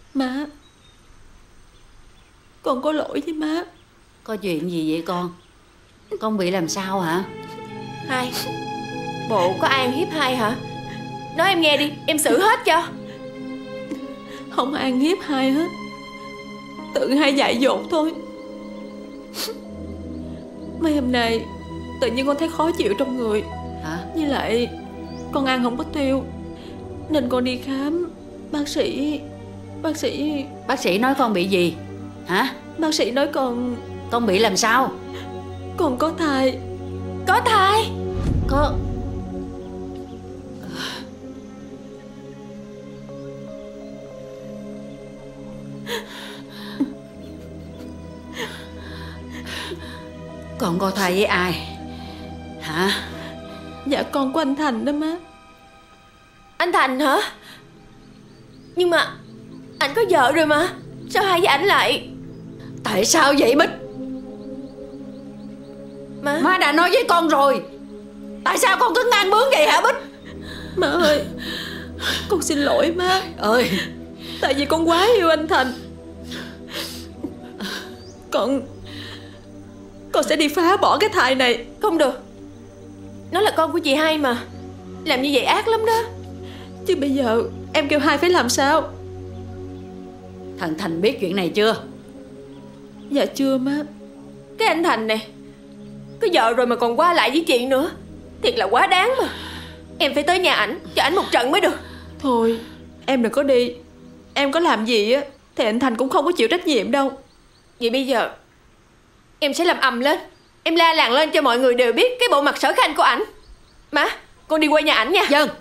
Má, con có lỗi với má. Có chuyện gì vậy con? Con bị làm sao hả? Hai, bộ có ai ăn hiếp Hai hả? Nói em nghe đi, em xử hết cho. Không ai ăn hiếp Hai hết, tự Hai dại dột thôi. Mấy hôm nay tự nhiên con thấy khó chịu trong người. Hả? Với lại con ăn không có tiêu, nên con đi khám. Bác sĩ nói con bị gì hả? Bác sĩ nói con bị làm sao? Con có thai. Có thai? Có. Con có thai với ai hả? Dạ con của anh Thành đó má. Anh Thành hả? Nhưng mà anh có vợ rồi mà, sao Hai với ảnh lại? Tại sao vậy Bích? Má đã nói với con rồi, tại sao con cứ ngang bướng vậy hả Bích? Má ơi, con xin lỗi má ơi. Tại vì con quá yêu anh Thành. Con sẽ đi phá bỏ cái thai này. Không được, nó là con của chị Hai mà, làm như vậy ác lắm đó. Chứ bây giờ em kêu Hai phải làm sao? Thằng Thành biết chuyện này chưa? Dạ chưa má. Cái anh Thành này có vợ rồi mà còn qua lại với chị nữa, thiệt là quá đáng mà. Em phải tới nhà ảnh cho ảnh một trận mới được. Thôi em đừng có đi. Em có làm gì á thì anh Thành cũng không có chịu trách nhiệm đâu. Vậy bây giờ em sẽ làm ầm lên, em la làng lên cho mọi người đều biết cái bộ mặt sở khanh của ảnh. Má, con đi qua nhà ảnh nha. Dân,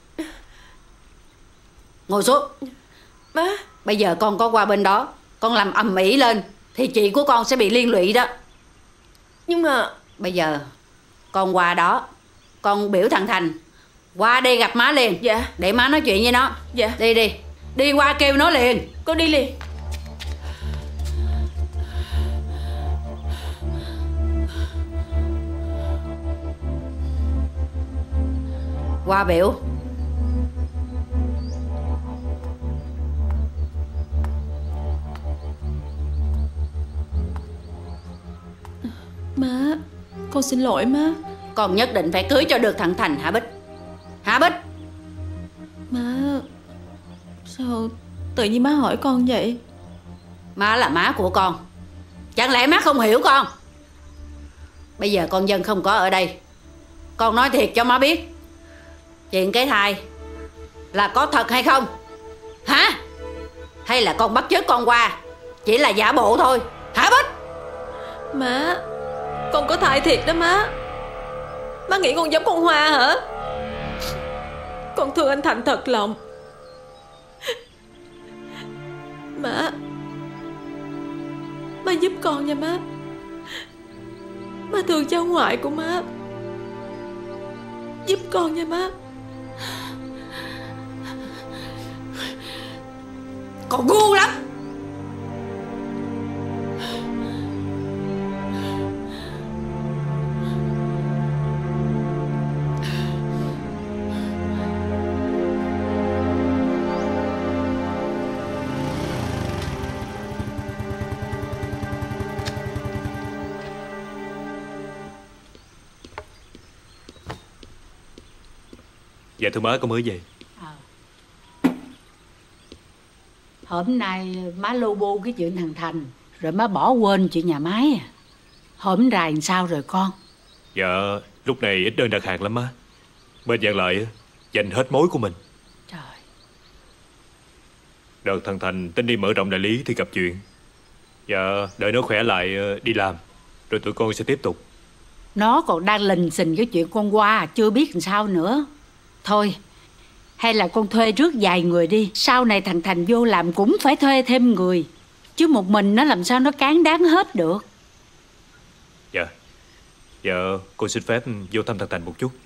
ngồi xuống. Má, bây giờ con có qua bên đó, con làm ầm ĩ lên thì chị của con sẽ bị liên lụy đó. Nhưng mà bây giờ con qua đó, con biểu thằng Thành qua đây gặp má liền. Dạ. Để má nói chuyện với nó. Dạ. Đi đi, đi qua kêu nó liền. Con đi liền. Qua biểu. Má, con xin lỗi má. Con nhất định phải cưới cho được thằng Thành hả Bích? Hả Bích? Má, sao tự nhiên má hỏi con vậy? Má là má của con, chẳng lẽ má không hiểu con? Bây giờ con Dân không có ở đây, con nói thiệt cho má biết, chuyện cái thai là có thật hay không? Hả? Hay là con bắt chước con qua chỉ là giả bộ thôi? Hả Bích? Má, con có thai thiệt đó má. Má nghĩ con giống con Hoa hả? Con thương anh Thành thật lòng. Má giúp con nha má. Má thương cháu ngoại của má, giúp con nha má. Con ngu lắm. Dạ thưa má, con mới về. Hôm nay má lu bu cái chuyện thằng Thành, rồi má bỏ quên chuyện nhà máy à. Hôm rày làm sao rồi con? Dạ lúc này ít đơn đặt hàng lắm má. Bên Vạn Lợi dành hết mối của mình. Trời. Đợt thằng Thành tính đi mở rộng đại lý thì gặp chuyện. Dạ đợi nó khỏe lại đi làm, rồi tụi con sẽ tiếp tục. Nó còn đang lình xình cái chuyện con qua, chưa biết làm sao nữa. Thôi, hay là con thuê trước vài người đi. Sau này thằng Thành vô làm cũng phải thuê thêm người, chứ một mình nó làm sao nó cán đáng hết được. Dạ. Dạ con xin phép vô thăm thằng Thành một chút.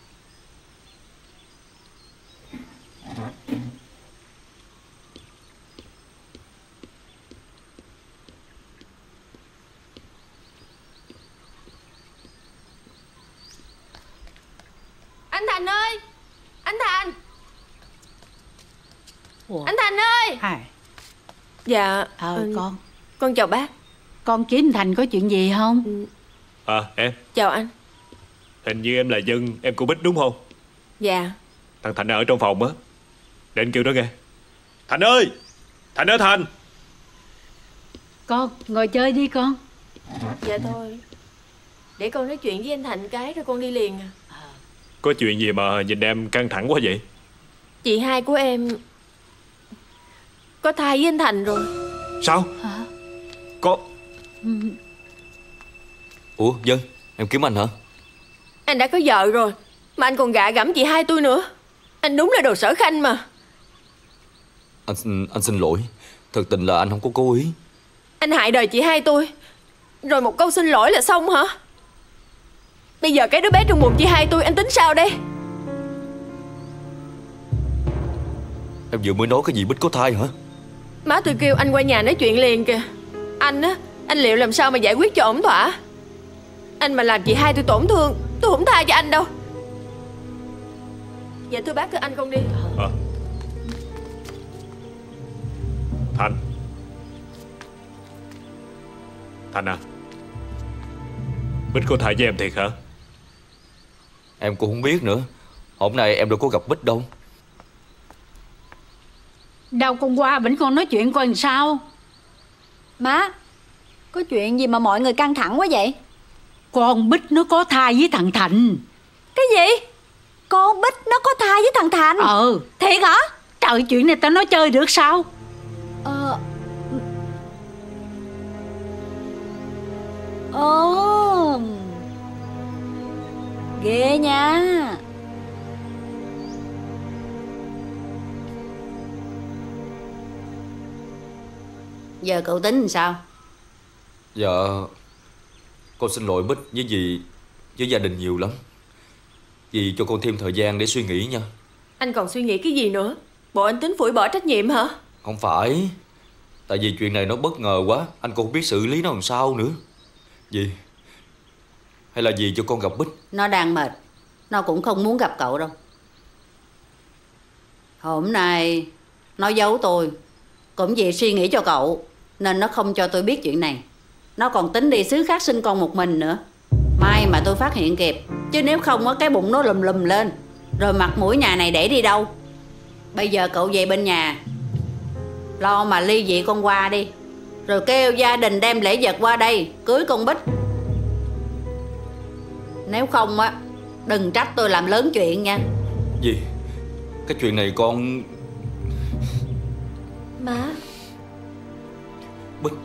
Anh Thành ơi! Anh Thành! Ủa? Anh Thành ơi! Dạ. Con chào bác. Con kiếm Thành có chuyện gì không? Em. Chào anh. Hình như em là Dân, em của Bích đúng không? Dạ. Thằng Thành ở trong phòng á, để anh kêu nó nghe. Thành ơi! Thành ơi Thành! Con ngồi chơi đi con. Dạ thôi, để con nói chuyện với anh Thành cái rồi con đi liền à. Có chuyện gì mà nhìn em căng thẳng quá vậy? Chị hai của em có thai với anh Thành rồi. Sao? Hả? Có... Ủa Dân, em kiếm anh hả? Anh đã có vợ rồi mà anh còn gạ gẫm chị hai tôi nữa. Anh đúng là đồ sở khanh mà. Anh xin lỗi. Thật tình là anh không có cố ý. Anh hại đời chị hai tôi, rồi một câu xin lỗi là xong hả? Bây giờ cái đứa bé trong bụng chị hai tôi anh tính sao đây? Em vừa mới nói cái gì Bích có thai hả? Má tôi kêu anh qua nhà nói chuyện liền kìa. Anh á, anh liệu làm sao mà giải quyết cho ổn thỏa. Anh mà làm chị hai tôi tổn thương, tôi không tha cho anh đâu. Dạ thưa bác, thưa anh con đi. Thành. Thành à, Bích có thai với em thiệt hả? Em cũng không biết nữa. Hôm nay em đâu có gặp Bích đâu. Đâu con qua bển con nói chuyện coi làm sao. Má, có chuyện gì mà mọi người căng thẳng quá vậy? Con Bích nó có thai với thằng Thành. Cái gì? Con Bích nó có thai với thằng Thành? Thiệt hả? Trời, chuyện này tao nói chơi được sao? Ghê nha. Giờ cậu tính làm sao? Dạ, con xin lỗi Bích với dì, với gia đình nhiều lắm. Dì cho con thêm thời gian để suy nghĩ nha. Anh còn suy nghĩ cái gì nữa? Bộ anh tính phủi bỏ trách nhiệm hả? Không phải. Tại vì chuyện này nó bất ngờ quá, anh cũng không biết xử lý nó làm sao nữa. Dì, hay là dì cho con gặp Bích? Nó đang mệt, nó cũng không muốn gặp cậu đâu. Hôm nay nó giấu tôi, cũng vì suy nghĩ cho cậu nên nó không cho tôi biết chuyện này. Nó còn tính đi xứ khác sinh con một mình nữa. May mà tôi phát hiện kịp, chứ nếu không á cái bụng nó lùm lùm lên, rồi mặt mũi nhà này để đi đâu. Bây giờ cậu về bên nhà lo mà ly dị con qua đi, rồi kêu gia đình đem lễ vật qua đây cưới con Bích. Nếu không á, đừng trách tôi làm lớn chuyện nha. Dì, cái chuyện này con... Má. Bích.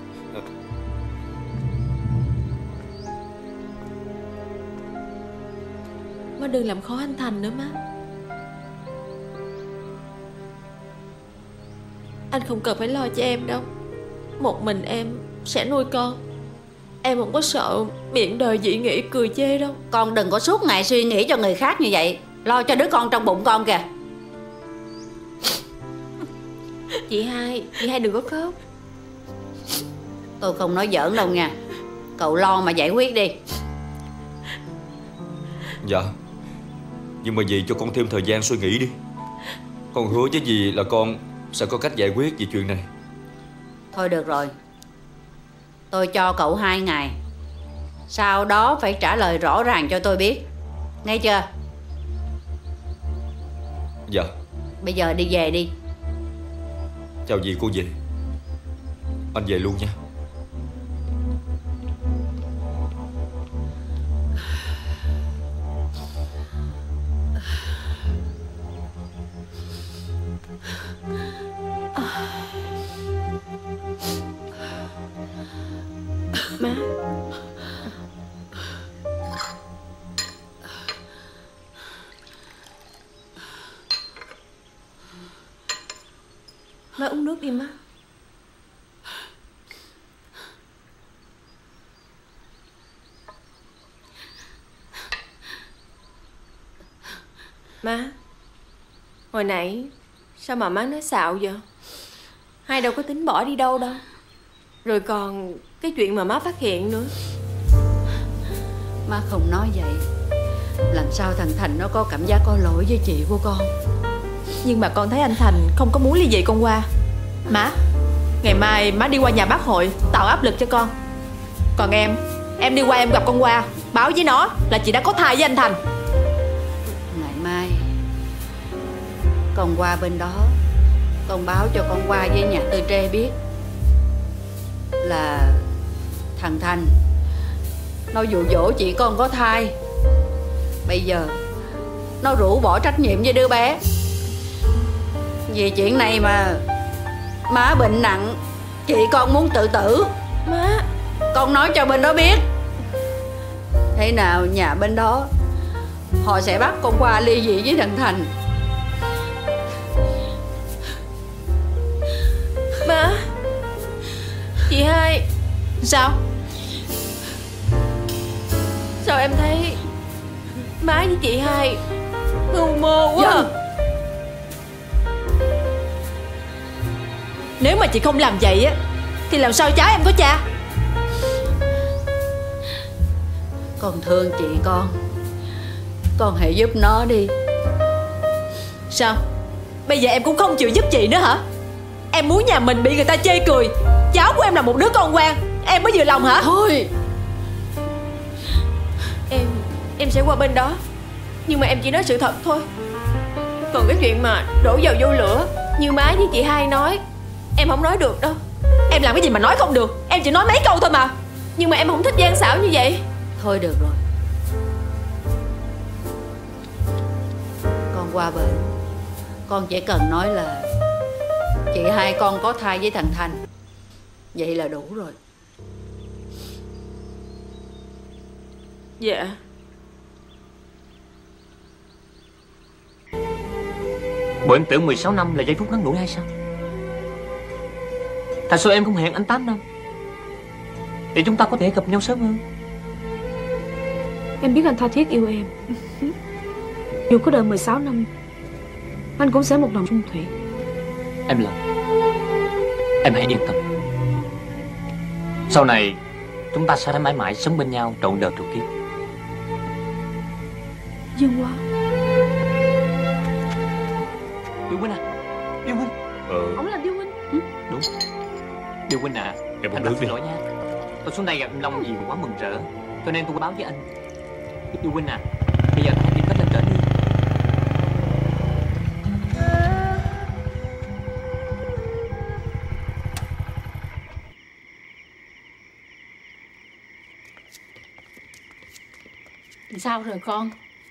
Má đừng làm khó anh Thành nữa má. Anh không cần phải lo cho em đâu. Một mình em sẽ nuôi con. Em không có sợ miệng đời dị nghị cười chê đâu. Con đừng có suốt ngày suy nghĩ cho người khác như vậy. Lo cho đứa con trong bụng con kìa. Chị hai đừng có khóc. Tôi không nói giỡn đâu nha. Cậu lo mà giải quyết đi. Dạ, nhưng mà dì cho con thêm thời gian suy nghĩ đi. Con hứa với dì là con sẽ có cách giải quyết về chuyện này. Thôi được rồi, tôi cho cậu 2 ngày. Sau đó phải trả lời rõ ràng cho tôi biết, nghe chưa? Dạ. Bây giờ đi về đi. Chào dì, cô về. Anh về luôn nha. Má. Má uống nước đi má. Má, hồi nãy sao mà má nói xạo vậy? Hai đâu có tính bỏ đi đâu đâu. Rồi còn cái chuyện mà má phát hiện nữa. Má không nói vậy. Làm sao thằng Thành nó có cảm giác có lỗi với chị của con. Nhưng mà con thấy anh Thành không có muốn ly dị con qua. Má, Ngày mai má đi qua nhà bác Hội tạo áp lực cho con. Còn em đi qua em gặp con Hoa, báo với nó là chị đã có thai với anh Thành. Ngày mai con qua bên đó, con báo cho con Hoa với nhà Tư Trê biết là thằng Thành nó dụ dỗ chị con có thai. Bây giờ nó rũ bỏ trách nhiệm với đứa bé. Vì chuyện này mà má bệnh nặng, chị con muốn tự tử. Má, con nói cho bên đó biết. Thế nào nhà bên đó họ sẽ bắt con qua ly dị với thằng Thành. má. Chị hai. Sao? Sao em thấy má với chị hai mưu mô quá à? Nếu mà chị không làm vậy á thì làm sao cháu em có cha? Con thương chị con hãy giúp nó đi. Sao? Bây giờ em cũng không chịu giúp chị nữa hả? Em muốn nhà mình bị người ta chê cười, cháu của em là một đứa con ngoan, em mới vừa lòng hả? Thôi, Em sẽ qua bên đó, nhưng mà em chỉ nói sự thật thôi. Còn cái chuyện mà đổ dầu vô lửa như má với chị hai nói, em không nói được đâu. Em làm cái gì mà nói không được? Em chỉ nói mấy câu thôi mà. Nhưng mà em không thích gian xảo như vậy. thôi được rồi. Con qua bệnh, con chỉ cần nói là chị hai con có thai với thằng Thành, vậy là đủ rồi. Dạ. Bộ em tưởng 16 năm là giây phút ngắn ngủi hay sao? Tại sao em không hẹn anh 8 năm để chúng ta có thể gặp nhau sớm hơn? Em biết anh tha thiết yêu em. Dù có đợi 16 năm, anh cũng sẽ một lòng trung thủy. Em lòng, em hãy yên tâm. Sau này chúng ta sẽ mãi mãi sống bên nhau trọn đời trọn kiếp. Dương Hoa. Điêu Huynh à, Điêu Huynh. Ông là Điêu Huynh. Đúng. Điêu Huynh à, Em anh uống nước xin đi. lỗi nha. Tôi xuống đây gặp anh Long vì quá mừng rỡ, cho nên tôi báo với anh. Điêu Huynh à, bây giờ ta hãy tìm cách lên trển đi. Sao rồi con?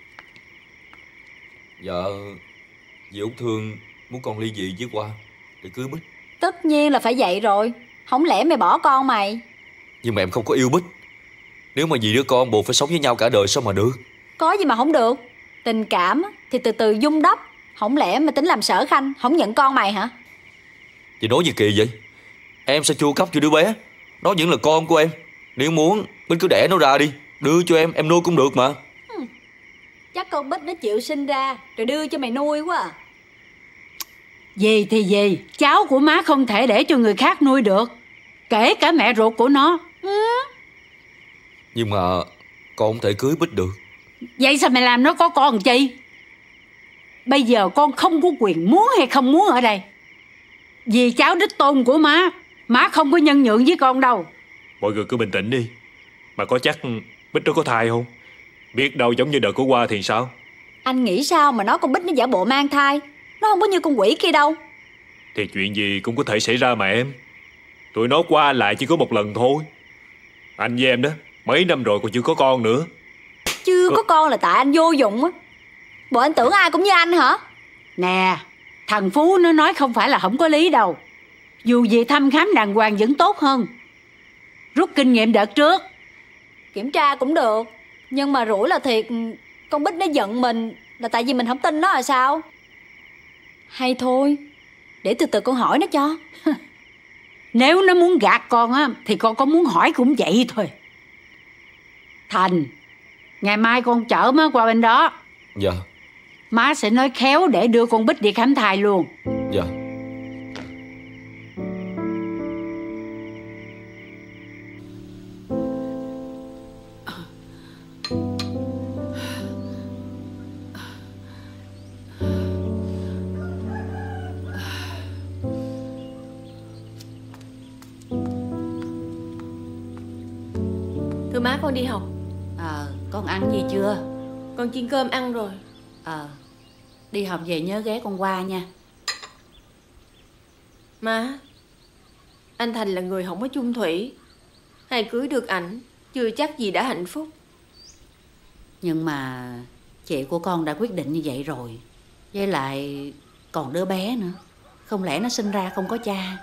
Dạ, dì Út Thương muốn con ly dị với Hoa để cưới Bích. Tất nhiên là phải vậy rồi. Không lẽ mày bỏ con mày? Nhưng mà em không có yêu Bích. Nếu mà dì đứa con buộc phải sống với nhau cả đời sao mà được? Có gì mà không được. Tình cảm thì từ từ vun đắp. Không lẽ mày tính làm Sở Khanh không nhận con mày hả? Dì nói gì kỳ vậy? Em sẽ chu cấp cho đứa bé. Nó vẫn là con của em. Nếu muốn Bích cứ đẻ nó ra đi, đưa cho em nuôi cũng được mà. Chắc con Bích nó chịu sinh ra rồi đưa cho mày nuôi quá à. Gì thì gì, cháu của má không thể để cho người khác nuôi được, kể cả mẹ ruột của nó. Nhưng mà con không thể cưới Bích được. Vậy sao mày làm nó có con chi? Bây giờ con không có quyền muốn hay không muốn ở đây. Vì cháu đích tôn của má không có nhân nhượng với con đâu. Mọi người cứ bình tĩnh đi. Mà có chắc Bích nó có thai không? Biết đâu giống như đợt của Hoa thì sao? Anh nghĩ sao mà nói con Bích nó giả bộ mang thai? Nó không có như con quỷ kia đâu. Thì chuyện gì cũng có thể xảy ra mà em. Tụi nó qua lại chỉ có một lần thôi. Anh với em đó, mấy năm rồi còn chưa có con nữa. Chưa có con là tại anh vô dụng á. Bộ anh tưởng ai cũng như anh hả? Nè, thằng Phú nó nói không phải là không có lý đâu. Dù gì thăm khám đàng hoàng vẫn tốt hơn. Rút kinh nghiệm đợt trước. Kiểm tra cũng được. Nhưng mà rủi là thiệt con Bích nó giận mình là tại vì mình không tin nó là sao? Hay thôi, để từ từ con hỏi nó cho. Nếu nó muốn gạt con á thì con có muốn hỏi cũng vậy thôi. Thành, ngày mai con chở má qua bên đó. Dạ. Má sẽ nói khéo để đưa con Bích đi khám thai luôn. Dạ. má con đi học. Con ăn gì chưa? Con chiên cơm ăn rồi. Đi học về nhớ ghé con qua nha. Má, anh Thành là người không có chung thủy. Hay cưới được ảnh chưa chắc gì đã hạnh phúc. Nhưng mà chị của con đã quyết định như vậy rồi. Với lại còn đứa bé nữa. Không lẽ nó sinh ra không có cha?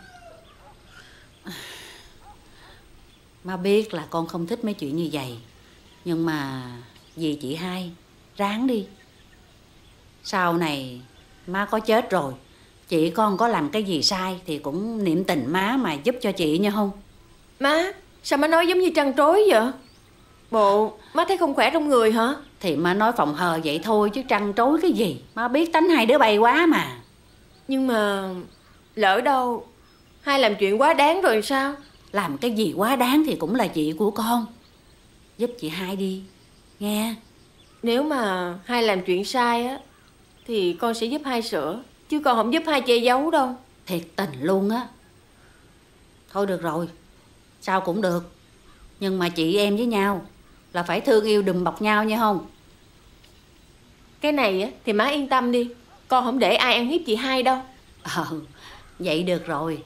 Má biết là con không thích mấy chuyện như vậy. Nhưng mà vì chị hai, ráng đi. Sau này má có chết rồi, chị con có làm cái gì sai thì cũng niệm tình má mà giúp cho chị nha không? Má, sao má nói giống như trăn trối vậy? Bộ má thấy không khỏe trong người hả? Thì má nói phòng hờ vậy thôi chứ trăn trối cái gì. Má biết tánh hai đứa bay quá mà. Nhưng mà lỡ đâu hai làm chuyện quá đáng rồi sao? Làm cái gì quá đáng thì cũng là chị của con. Giúp chị hai đi, nghe. Nếu mà hai làm chuyện sai á thì con sẽ giúp hai sửa, chứ con không giúp hai che giấu đâu. Thiệt tình luôn á. Thôi được rồi, sao cũng được. Nhưng mà chị em với nhau là phải thương yêu đùm bọc nhau nha không? Cái này á thì má yên tâm đi, con không để ai ăn hiếp chị hai đâu. Vậy được rồi.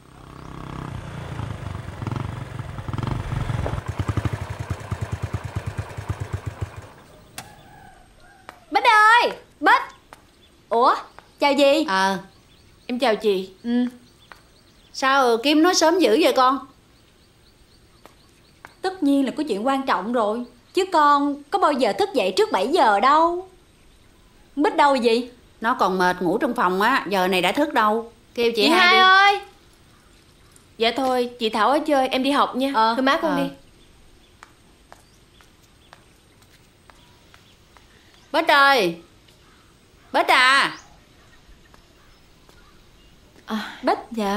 Bích ơi, Bích. Ủa, chào dì. Em chào chị. Sao Kim nói sớm dữ vậy con? Tất nhiên là có chuyện quan trọng rồi. Chứ con có bao giờ thức dậy trước 7 giờ đâu. Bích đâu vậy? Nó còn mệt ngủ trong phòng á, giờ này đã thức đâu. Kêu chị hai hai đi. ơi. Dạ thôi, chị Thảo ở chơi, em đi học nha. Thôi má con đi. Bích ơi, Bích à. Bích. Dạ.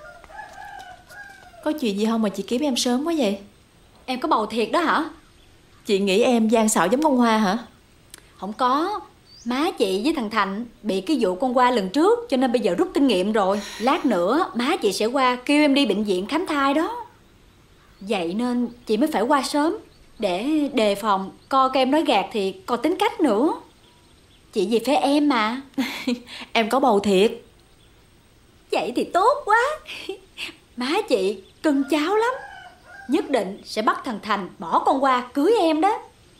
Có chuyện gì không mà chị kiếm em sớm quá vậy? Em có bầu thiệt đó hả? Chị nghĩ em gian xạo giống con Hoa hả? Không có. Má chị với thằng Thành bị cái vụ con Hoa lần trước, cho nên bây giờ rút kinh nghiệm rồi. Lát nữa má chị sẽ qua kêu em đi bệnh viện khám thai đó. Vậy nên chị mới phải qua sớm, để đề phòng coi em nói gạt thì còn tính cách nữa. Chị về phía em mà. Em có bầu thiệt. Vậy thì tốt quá. Má chị cưng cháu lắm. Nhất định sẽ bắt thằng Thành bỏ con Hoa cưới em đó.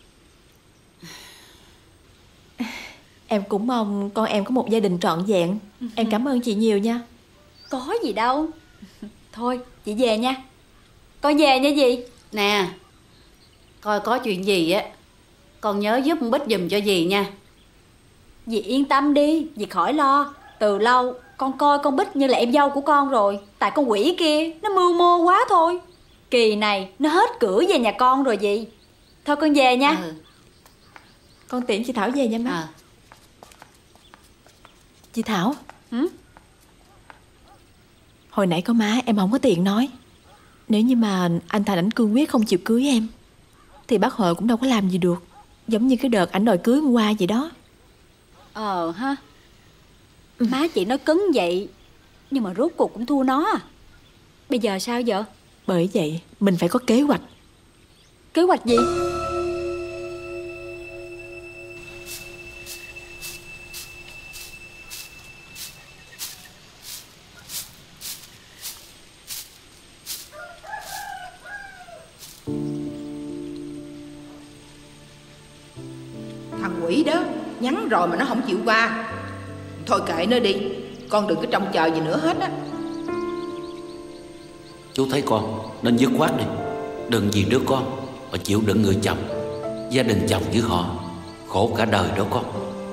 Em cũng mong con em có một gia đình trọn vẹn. Em cảm ơn chị nhiều nha. Có gì đâu. Thôi chị về nha. Con về nha dì. Nè, coi có chuyện gì á, con nhớ giúp Bích giùm cho dì nha. Dì yên tâm đi, dì khỏi lo. Từ lâu con coi con Bích như là em dâu của con rồi. Tại con quỷ kia nó mưu mô quá thôi. Kỳ này nó hết cửa về nhà con rồi dì. Thôi con về nha. Con tiễn chị Thảo về nha má. Chị Thảo. Hồi nãy có má em không có tiện nói. Nếu như mà anh Thành ảnh cương quyết không chịu cưới em thì bác Hội cũng đâu có làm gì được. Giống như cái đợt ảnh đòi cưới hôm qua vậy đó. Ha. Má chị nói cứng vậy, nhưng mà rốt cuộc cũng thua nó à. Bây giờ sao vậy? Bởi vậy mình phải có kế hoạch. Kế hoạch gì? Thằng quỷ đó nhắn rồi mà nó không chịu qua. Thôi kệ nó đi, con đừng có trông chờ gì nữa hết á. Chú thấy con nên dứt khoát đi. Đừng vì đứa con mà chịu đựng người chồng. Gia đình chồng với họ khổ cả đời đó con.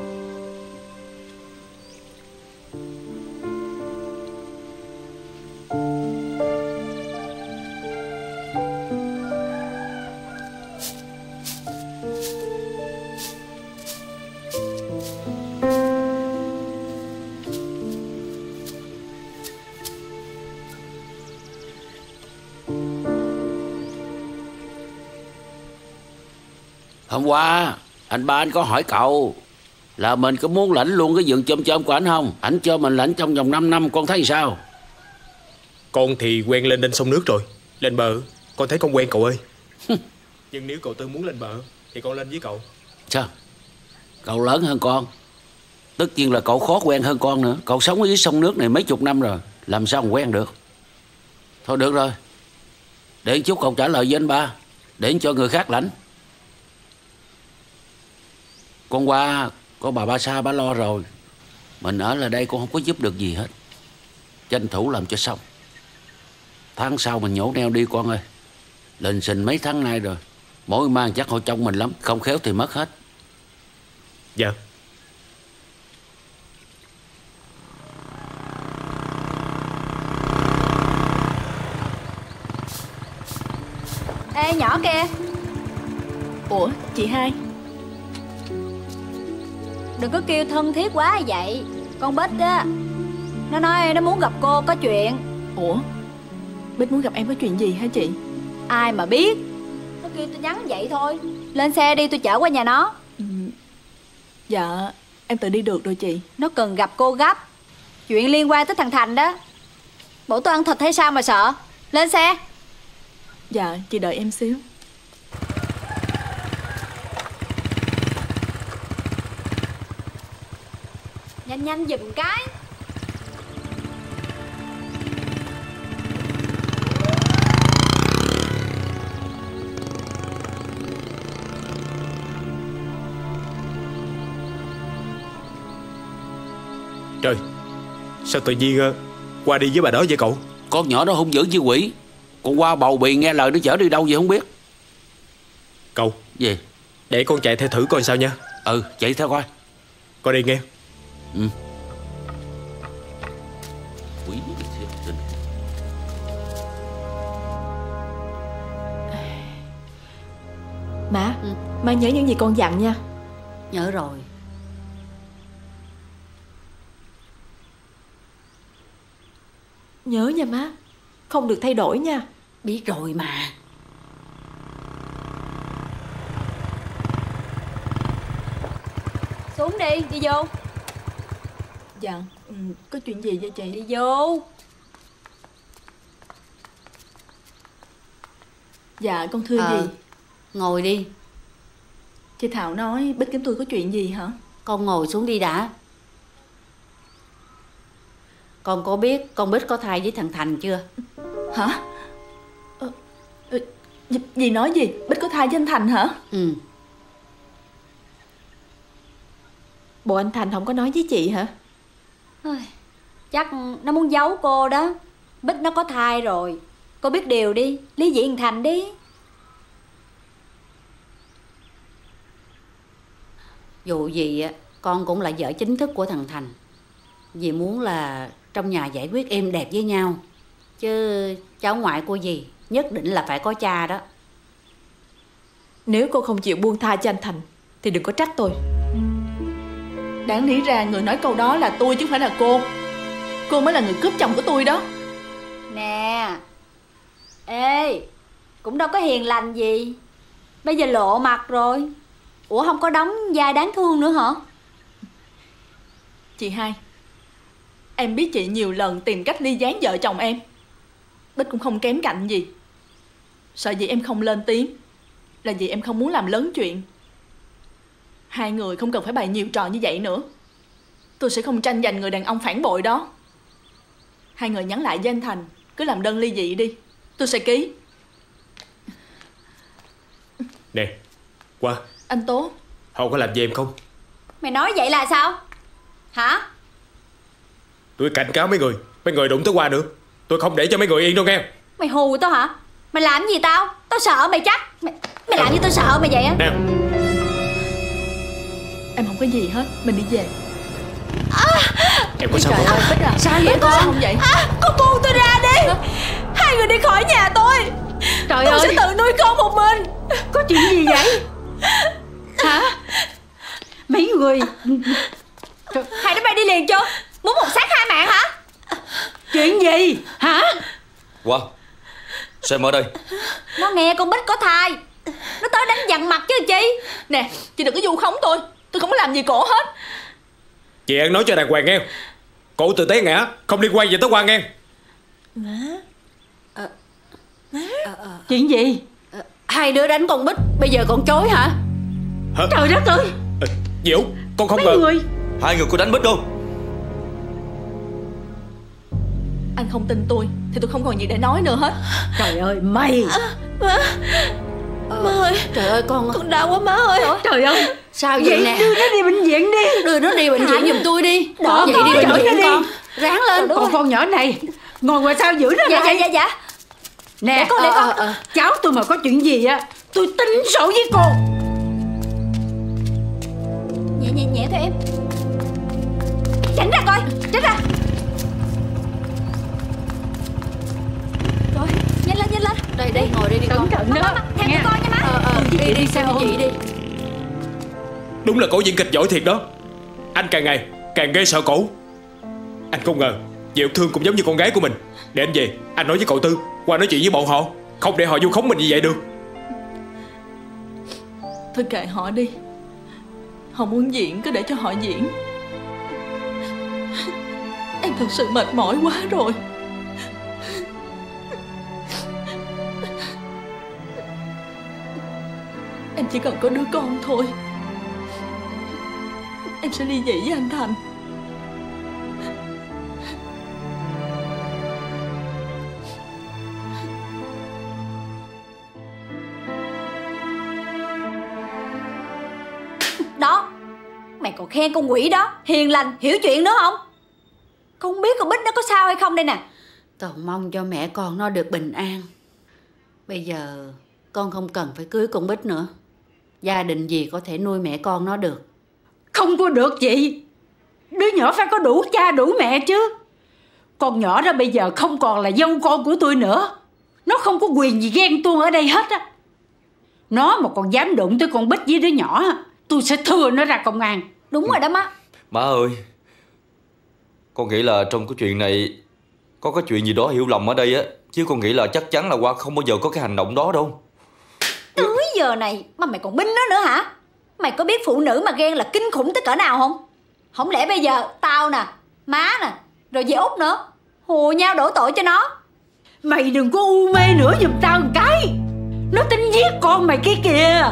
Hôm qua anh ba anh có hỏi cậu là mình có muốn lãnh luôn cái vườn chôm chôm của anh không. Anh cho mình lãnh trong vòng 5 năm, con thấy sao? Con thì quen lên sông nước rồi. Lên bờ con thấy con quen cậu ơi. Nhưng nếu cậu Tư muốn lên bờ thì con lên với cậu. Sao? Cậu lớn hơn con, tất nhiên là cậu khó quen hơn con nữa. Cậu sống ở dưới sông nước này mấy chục năm rồi, làm sao mà quen được. Thôi được rồi, để chút cậu trả lời với anh ba, để cho người khác lãnh. Con qua có bà Ba Sa bà lo rồi. Mình ở lại đây cũng không có giúp được gì hết. Tranh thủ làm cho xong. Tháng sau mình nhổ neo đi con ơi. Lình xình mấy tháng nay rồi. Mỗi mang chắc họ trông mình lắm, không khéo thì mất hết. Dạ. Ê nhỏ kia. Ủa chị Hai? Đừng có kêu thân thiết quá vậy. Con Bích á, nó nói nó muốn gặp cô có chuyện. Ủa Bích muốn gặp em có chuyện gì hả chị? Ai mà biết. Nó kêu tôi nhắn vậy thôi. Lên xe đi, tôi chở qua nhà nó. Dạ em tự đi được rồi chị. Nó cần gặp cô gấp. Chuyện liên quan tới thằng Thành đó. Bộ tôi ăn thịt hay sao mà sợ. Lên xe. Dạ chị đợi em xíu. Nhanh nhanh giùm cái. Trời, sao tự nhiên qua đi với bà đó vậy cậu? Con nhỏ đó hung dữ như quỷ. Con qua bầu bì nghe lời nó chở đi đâu vậy không biết. Cậu. Gì? Để con chạy theo thử coi sao nha. Ừ, chạy theo coi. Con đi nghe. Ừ. Quỷ. Má, má nhớ những gì con dặn nha. Nhớ rồi. Nhớ nha má. Không được thay đổi nha. Biết rồi mà. Xuống đi, đi vô. Dạ, có chuyện gì vậy chị? Đi vô. Dạ con thưa gì? Ngồi đi. Chị Thảo nói Bích kiếm tôi có chuyện gì hả? Con ngồi xuống đi đã. Con có biết con Bích có thai với thằng Thành chưa? Hả? Dì nói gì? Bích có thai với anh Thành hả? Ừ. Bộ anh Thành không có nói với chị hả? Chắc nó muốn giấu cô đó. Bích nó có thai rồi. Cô biết điều đi. Ly dị thằng Thành đi. Dù gì con cũng là vợ chính thức của thằng Thành. Dì muốn là trong nhà giải quyết êm đẹp với nhau. Chứ cháu ngoại của dì nhất định là phải có cha đó. Nếu cô không chịu buông tha cho anh Thành thì đừng có trách tôi. Đáng lý ra người nói câu đó là tôi chứ không phải là cô. Cô mới là người cướp chồng của tôi đó. Nè. Ê, cũng đâu có hiền lành gì. Bây giờ lộ mặt rồi. Ủa không có đóng vai đáng thương nữa hả? Chị Hai, em biết chị nhiều lần tìm cách ly gián vợ chồng em. Bích cũng không kém cạnh gì. Sợ gì em không lên tiếng là vì em không muốn làm lớn chuyện. Hai người không cần phải bày nhiều trò như vậy nữa. Tôi sẽ không tranh giành người đàn ông phản bội đó. Hai người nhắn lại với anh Thành, cứ làm đơn ly dị đi, tôi sẽ ký. Nè, qua. Anh Tố. Họ có làm gì em không? Mày nói vậy là sao? Hả? Tôi cảnh cáo mấy người đụng tới Qua nữa, tôi không để cho mấy người yên đâu nghe. Mày hù tao hả? Mày làm gì tao? Tao sợ mày chắc. Mày làm như tao sợ mày vậy á? Nè. Em không có gì hết, mình đi về. Em có sao không? Sao vậy con? Sao không vậy? Con buông tôi ra đi. Hai người đi khỏi nhà tôi. Trời tôi ơi, sẽ tự nuôi con một mình. có chuyện gì vậy? Hả? Mấy người Hai đứa bay đi liền chưa? Muốn một xác hai mạng hả? chuyện gì hả? Qua, sao em ở đây? Nó nghe con Bích có thai, nó tới đánh dằn mặt chứ chi. Nè, chị đừng có vu khống tôi không có làm gì cổ hết. Chị ăn nói cho đàng hoàng nghe. Cổ tự té ngã, không liên quan gì tới Qua nghe. Má. Chuyện gì? Hai đứa đánh con Bích, bây giờ còn chối hả? Hả? Trời đất ơi! Dì Út, con không Mấy ngờ. người Hai người có đánh Bích đâu. Anh không tin tôi thì tôi không còn gì để nói nữa hết. Trời ơi mày! Má ơi, Trời ơi con đau quá má ơi. Trời ơi! Sao vậy Vậy nè? đưa nó đi bệnh viện đi. Đưa nó đi bệnh viện giùm tôi đi. Đó, Vậy con đi bệnh chở viện nó đi. con. Ráng lên. Còn con nhỏ này ngồi ngoài sao giữ nó lại. Dạ. Nè, Để con. cháu tôi mà có chuyện gì á, tôi tính sổ với cô. Nhẹ thôi em. Tránh ra coi, tránh ra. Rồi, nhanh lên. Đây ngồi đây đi con. Cẩn thận đó. Theo tôi coi nha má. Đi xem chị đi. Đúng là cổ diễn kịch giỏi thiệt đó. Anh càng ngày càng ghê sợ cổ. Anh không ngờ Diệu Thương cũng giống như con gái của mình. Để anh về, anh nói với cậu Tư qua nói chuyện với bọn họ, không để họ vu khống mình như vậy được. Thôi kệ họ đi. Họ muốn diễn cứ để cho họ diễn. Em thật sự mệt mỏi quá rồi. Em chỉ cần có đứa con thôi. Em sẽ ly dị với anh Thành. Đó, mày còn khen con quỷ đó hiền lành, hiểu chuyện nữa không? Không biết con Bích nó có sao hay không đây nè. Cầu mong cho mẹ con nó được bình an. Bây giờ con không cần phải cưới con Bích nữa. Gia đình gì có thể nuôi mẹ con nó được. Không có được chị. Đứa nhỏ phải có đủ cha đủ mẹ chứ. Con nhỏ đó bây giờ không còn là dâu con của tôi nữa. Nó không có quyền gì ghen tuông ở đây hết á. Nó mà còn dám đụng tới con Bích với đứa nhỏ, tôi sẽ thưa nó ra công an. Đúng rồi đó má. Má ơi, con nghĩ là trong cái chuyện này có cái chuyện gì đó hiểu lầm ở đây á. Chứ con nghĩ là chắc chắn là Hoa không bao giờ có cái hành động đó đâu. Tới giờ này mà mày còn binh nó nữa hả? Mày có biết phụ nữ mà ghen là kinh khủng tới cỡ nào không? Không lẽ bây giờ tao nè, má nè, rồi dì Út nữa hùa nhau đổ tội cho nó? Mày đừng có u mê nữa giùm tao một cái. Nó tính giết con mày kia kìa.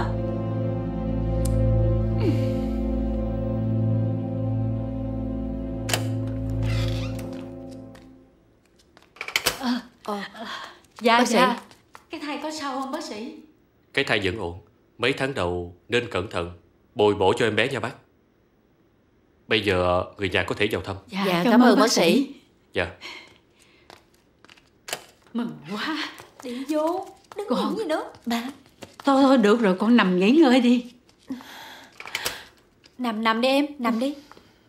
Dạ Bác sĩ. dạ. Cái thai có sao không bác sĩ? Cái thai vẫn ổn. Mấy tháng đầu nên cẩn thận, bồi bổ cho em bé nha bác. Bây giờ người nhà có thể vào thăm. Dạ cảm ơn bác sĩ. Dạ. Mừng quá. Đi vô, đừng Con. nghĩ gì nữa. Ba. Thôi được rồi, con nằm nghỉ ngơi đi. Nằm đi em, nằm đi.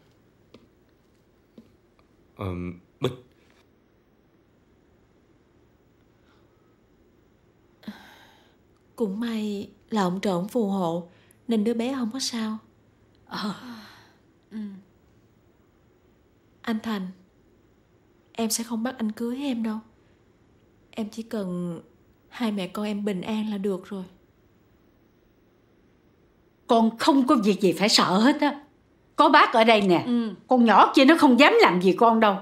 Bích. Cũng may là ông trời phù hộ nên đứa bé không có sao. Anh Thành, em sẽ không bắt anh cưới em đâu. Em chỉ cần hai mẹ con em bình an là được rồi. Con không có việc gì phải sợ hết á. Có bác ở đây nè. Con nhỏ kia nó không dám làm gì con đâu.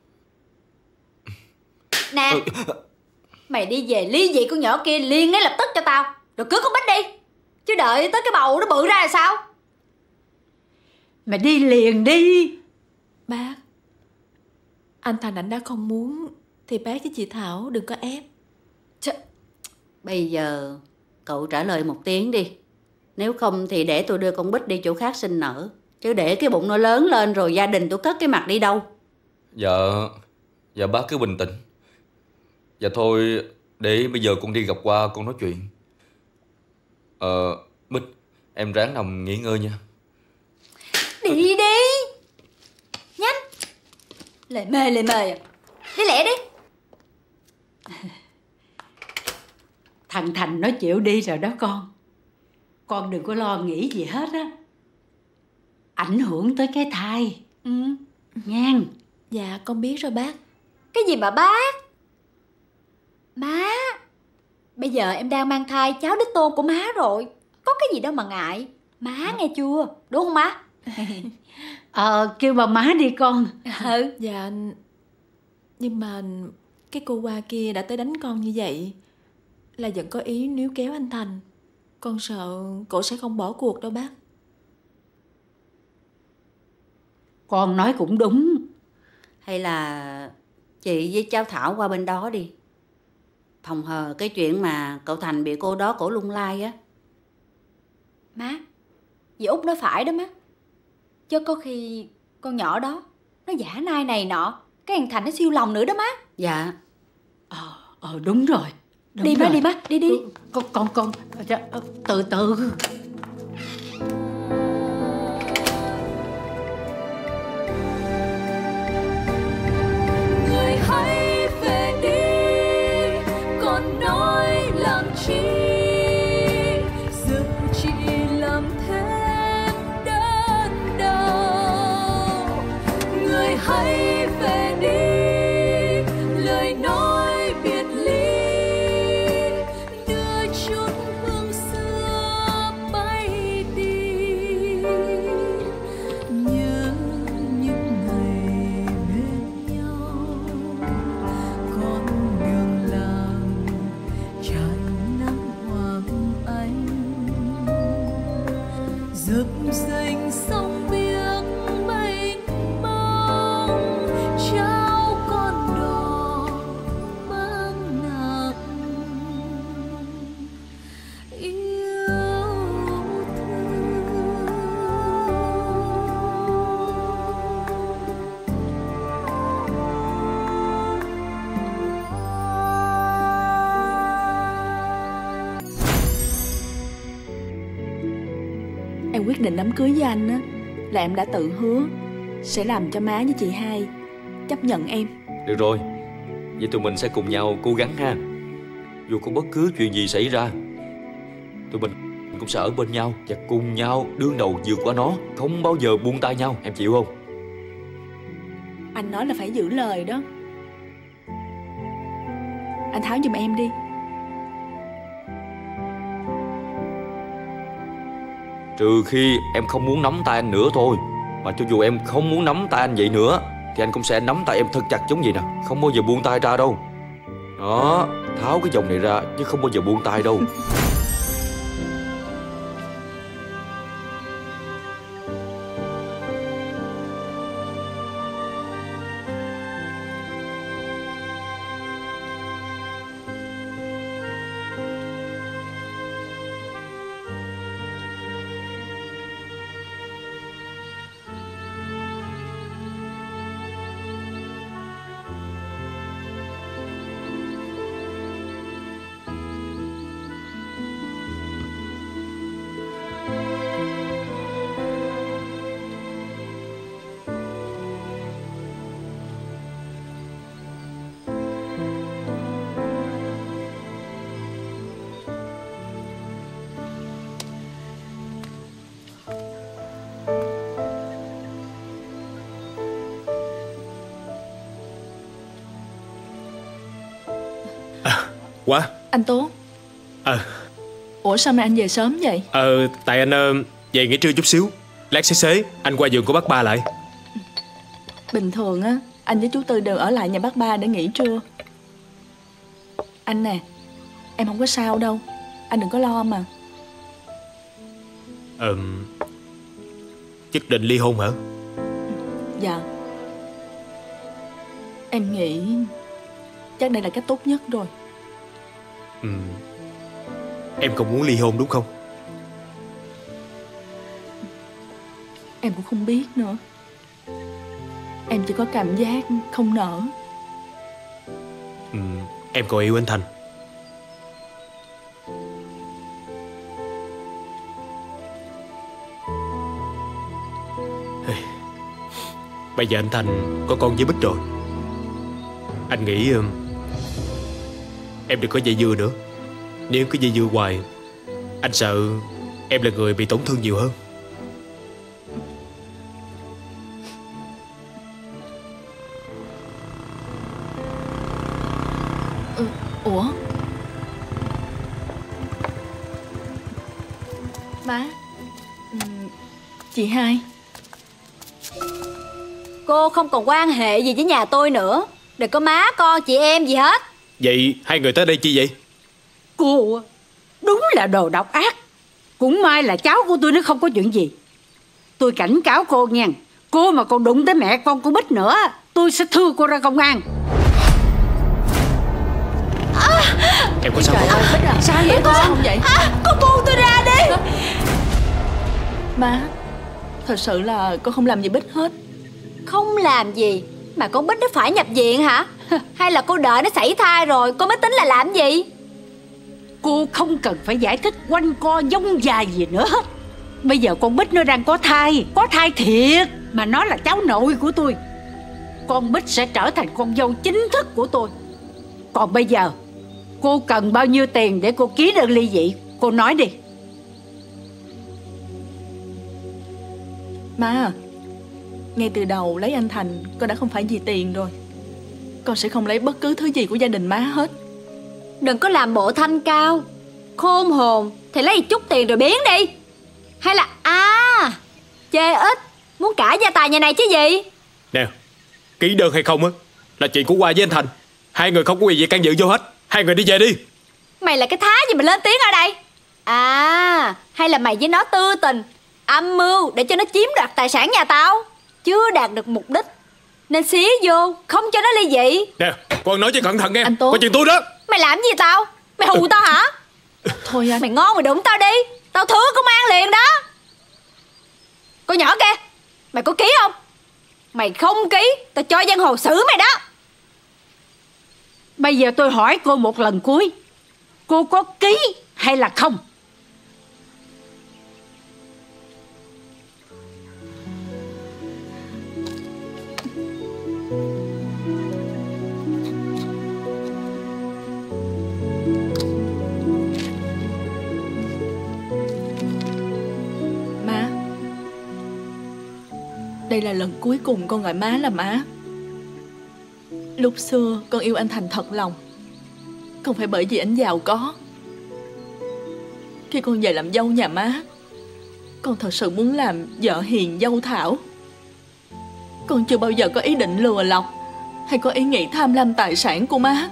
Nè, mày đi về ly dị con nhỏ kia liền ngay lập tức cho tao. Rồi cưới con Bích đi. Chứ đợi tới cái bầu nó bự ra là sao? Mày đi liền đi. Bác, anh Thành ảnh đã không muốn thì bác với chị Thảo đừng có ép. Bây giờ cậu trả lời một tiếng đi. Nếu không thì để tôi đưa con Bích đi chỗ khác sinh nở. Chứ để cái bụng nó lớn lên rồi gia đình tôi cất cái mặt đi đâu. Dạ bác cứ bình tĩnh. Dạ thôi, để bây giờ con đi gặp Hoa con nói chuyện. Bích, em ráng nằm nghỉ ngơi nha. Đi đi. Nhanh. Lề mề đi lẹ đi. Thằng Thành nó chịu đi rồi đó con. Con đừng có lo nghĩ gì hết á. Ảnh hưởng tới cái thai. Ngang. Dạ con biết rồi bác. Cái gì mà bác? Má, bây giờ em đang mang thai cháu đích tôn của má rồi. Có cái gì đâu mà ngại. Má nghe chưa? Đúng không má? Kêu bà má đi con. Dạ. Nhưng mà cái cô Hoa kia đã tới đánh con như vậy, là vẫn có ý níu kéo anh Thành. Con sợ cổ sẽ không bỏ cuộc đâu bác. Con nói cũng đúng. Hay là chị với cháu Thảo qua bên đó đi, phòng hờ cái chuyện mà cậu Thành bị cô đó cổ lung lai á. Má, dì Út nói phải đó má. Chứ có khi con nhỏ đó nó giả nai này nọ, cái thằng Thành nó siêu lòng nữa đó má. Dạ. Đúng rồi. Đúng đi rồi. má, đi má, đi. Con từ từ. Người hãy về đi, còn nói làm chi, giờ chỉ làm thêm đớn đau. Người hãy về đi, lời nói biệt ly, đưa chút hương xưa bay đi. Nhớ những ngày bên nhau, con đường làng trải nắng hoàng anh, dập dềnh sông biếc mênh mông, trao con đò mang nặng yêu Em quyết định đám cưới với anh á là em đã tự hứa sẽ làm cho má với chị hai chấp nhận em. Được rồi, vậy tụi mình sẽ cùng nhau cố gắng ha. Dù có bất cứ chuyện gì xảy ra, tụi mình cũng sẽ ở bên nhau và cùng nhau đương đầu vượt qua nó, không bao giờ buông tay nhau. Em chịu không? Anh nói là phải giữ lời đó. Anh tháo giùm em đi. Trừ khi em không muốn nắm tay anh nữa thôi. Mà cho dù em không muốn nắm tay anh vậy nữa thì anh cũng sẽ nắm tay em thật chặt giống vậy nè, không bao giờ buông tay ra đâu. Đó, tháo cái vòng này ra chứ không bao giờ buông tay đâu. Quá. Anh Tố. Ủa sao mà anh về sớm vậy? Tại anh về nghỉ trưa chút xíu. Lát xế anh qua giường của bác Ba lại. Bình thường á, anh với chú Tư đều ở lại nhà bác Ba để nghỉ trưa. Anh nè, em không có sao đâu, anh đừng có lo mà. Quyết định ly hôn hả? Dạ. Em nghĩ chắc đây là cách tốt nhất rồi. Em không muốn ly hôn đúng không? Em cũng không biết nữa. Em chỉ có cảm giác không nỡ. Em còn yêu anh Thành. Bây giờ anh Thành có con với Bích rồi. Anh nghĩ em đừng có dây dưa nữa. Nếu cứ dây dưa hoài, anh sợ em là người bị tổn thương nhiều hơn. Ủa? Má. Chị hai. Cô không còn quan hệ gì với nhà tôi nữa. Đừng có má con chị em gì hết. Vậy hai người tới đây chi vậy? Cô đúng là đồ độc ác. Cũng may là cháu của tôi nó không có chuyện gì. Tôi cảnh cáo cô nha, cô mà còn đụng tới mẹ con của Bích nữa, tôi sẽ thưa cô ra công an. Em có sao không? Bích à, sao vậy con? Sao không vậy? Con buông tôi ra đi. Má, thật sự là con không làm gì Bích hết. Không làm gì mà con Bích nó phải nhập viện hả? Hay là cô đợi nó sảy thai rồi cô mới tính là làm gì? Cô không cần phải giải thích quanh co dông dài gì nữa hết. Bây giờ con Bích nó đang có thai thiệt. Mà nó là cháu nội của tôi. Con Bích sẽ trở thành con dâu chính thức của tôi. Còn bây giờ cô cần bao nhiêu tiền để cô ký đơn ly dị? Cô nói đi. Má à, ngay từ đầu lấy anh Thành con đã không phải vì tiền rồi. Con sẽ không lấy bất cứ thứ gì của gia đình má hết. Đừng có làm bộ thanh cao khôn hồn thì lấy chút tiền rồi biến đi. Hay là chê ít muốn cãi gia tài nhà này chứ gì? Nè, ký đơn hay không á là chuyện của Hoa với anh Thành. Hai người không có quyền gì can dự vô hết. Hai người đi về đi. Mày là cái thá gì mà lên tiếng ở đây? Hay là mày với nó tư tình âm mưu để cho nó chiếm đoạt tài sản nhà tao? Chưa đạt được mục đích nên xía vô không cho nó ly dị. Nè, con nói cho cẩn thận nghe. Anh Tốt, có chuyện tôi đó. Mày làm gì tao? Mày hù tao hả? Thôi anh. Mày ngon mày đụng tao đi, tao thưa công an liền đó. Cô nhỏ kia, mày có ký không? Mày không ký tao cho giang hồ xử mày đó. Bây giờ tôi hỏi cô một lần cuối, cô có ký hay là không? Má, đây là lần cuối cùng con gọi má là má. Lúc xưa con yêu anh Thành thật lòng, không phải bởi vì anh giàu có. Khi con về làm dâu nhà má, con thật sự muốn làm vợ hiền dâu thảo. Con chưa bao giờ có ý định lừa lọc hay có ý nghĩ tham lam tài sản của má.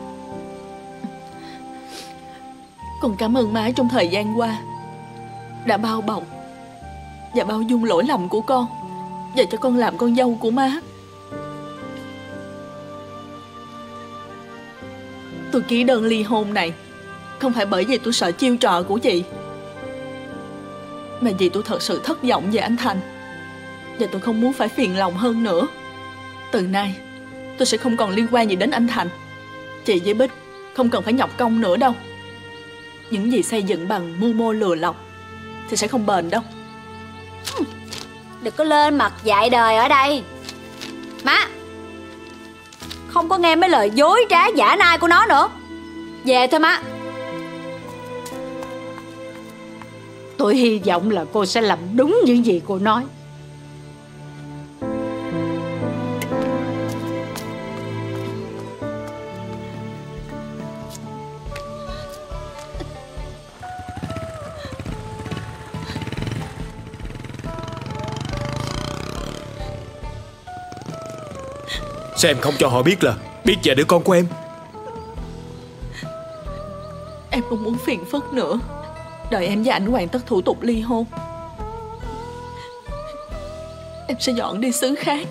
Con cảm ơn má trong thời gian qua đã bao bọc và bao dung lỗi lầm của con và cho con làm con dâu của má. Tôi ký đơn ly hôn này không phải bởi vì tôi sợ chiêu trò của chị, mà vì tôi thật sự thất vọng về anh Thành, và tôi không muốn phải phiền lòng hơn nữa. Từ nay tôi sẽ không còn liên quan gì đến anh Thành. Chị với Bích không cần phải nhọc công nữa đâu. Những gì xây dựng bằng mưu mô lừa lọc thì sẽ không bền đâu. Đừng có lên mặt dạy đời ở đây. Má, không có nghe mấy lời dối trá giả nai của nó nữa. Về thôi má. Tôi hy vọng là cô sẽ làm đúng những gì cô nói. Sao em không cho họ biết là biết về đứa con của em? Em không muốn phiền phức nữa. Đợi em và anh hoàn tất thủ tục ly hôn, em sẽ dọn đi xứ khác.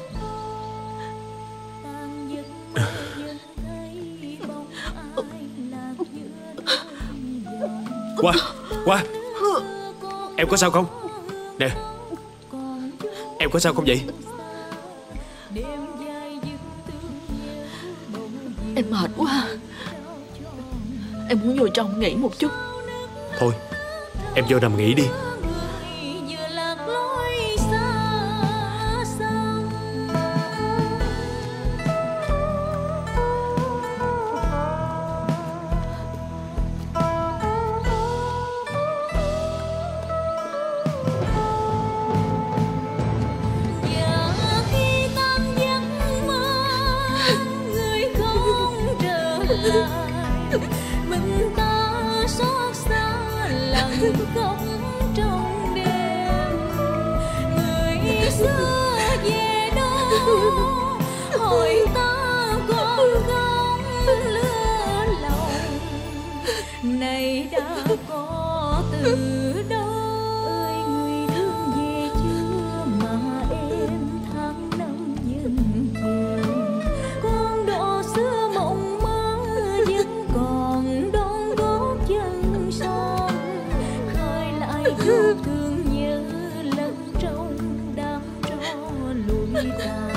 Hoa, em có sao không? Nè, em có sao không vậy? Em mệt quá. Em muốn vô trong nghỉ một chút. Thôi, em vô nằm nghỉ đi. Mình ta xót xa lặng khóc trong đêm. Người xưa về đó hỏi ta còn không lừa lòng. này đã có từ đâu. Ơi người thương về chưa mà em tháng năm dần dần. Con đò xưa mộng mơ vẫn còn đón gót chân son. Khơi lại yêu thương nhớ lẫn trong đám tro lụi tàn.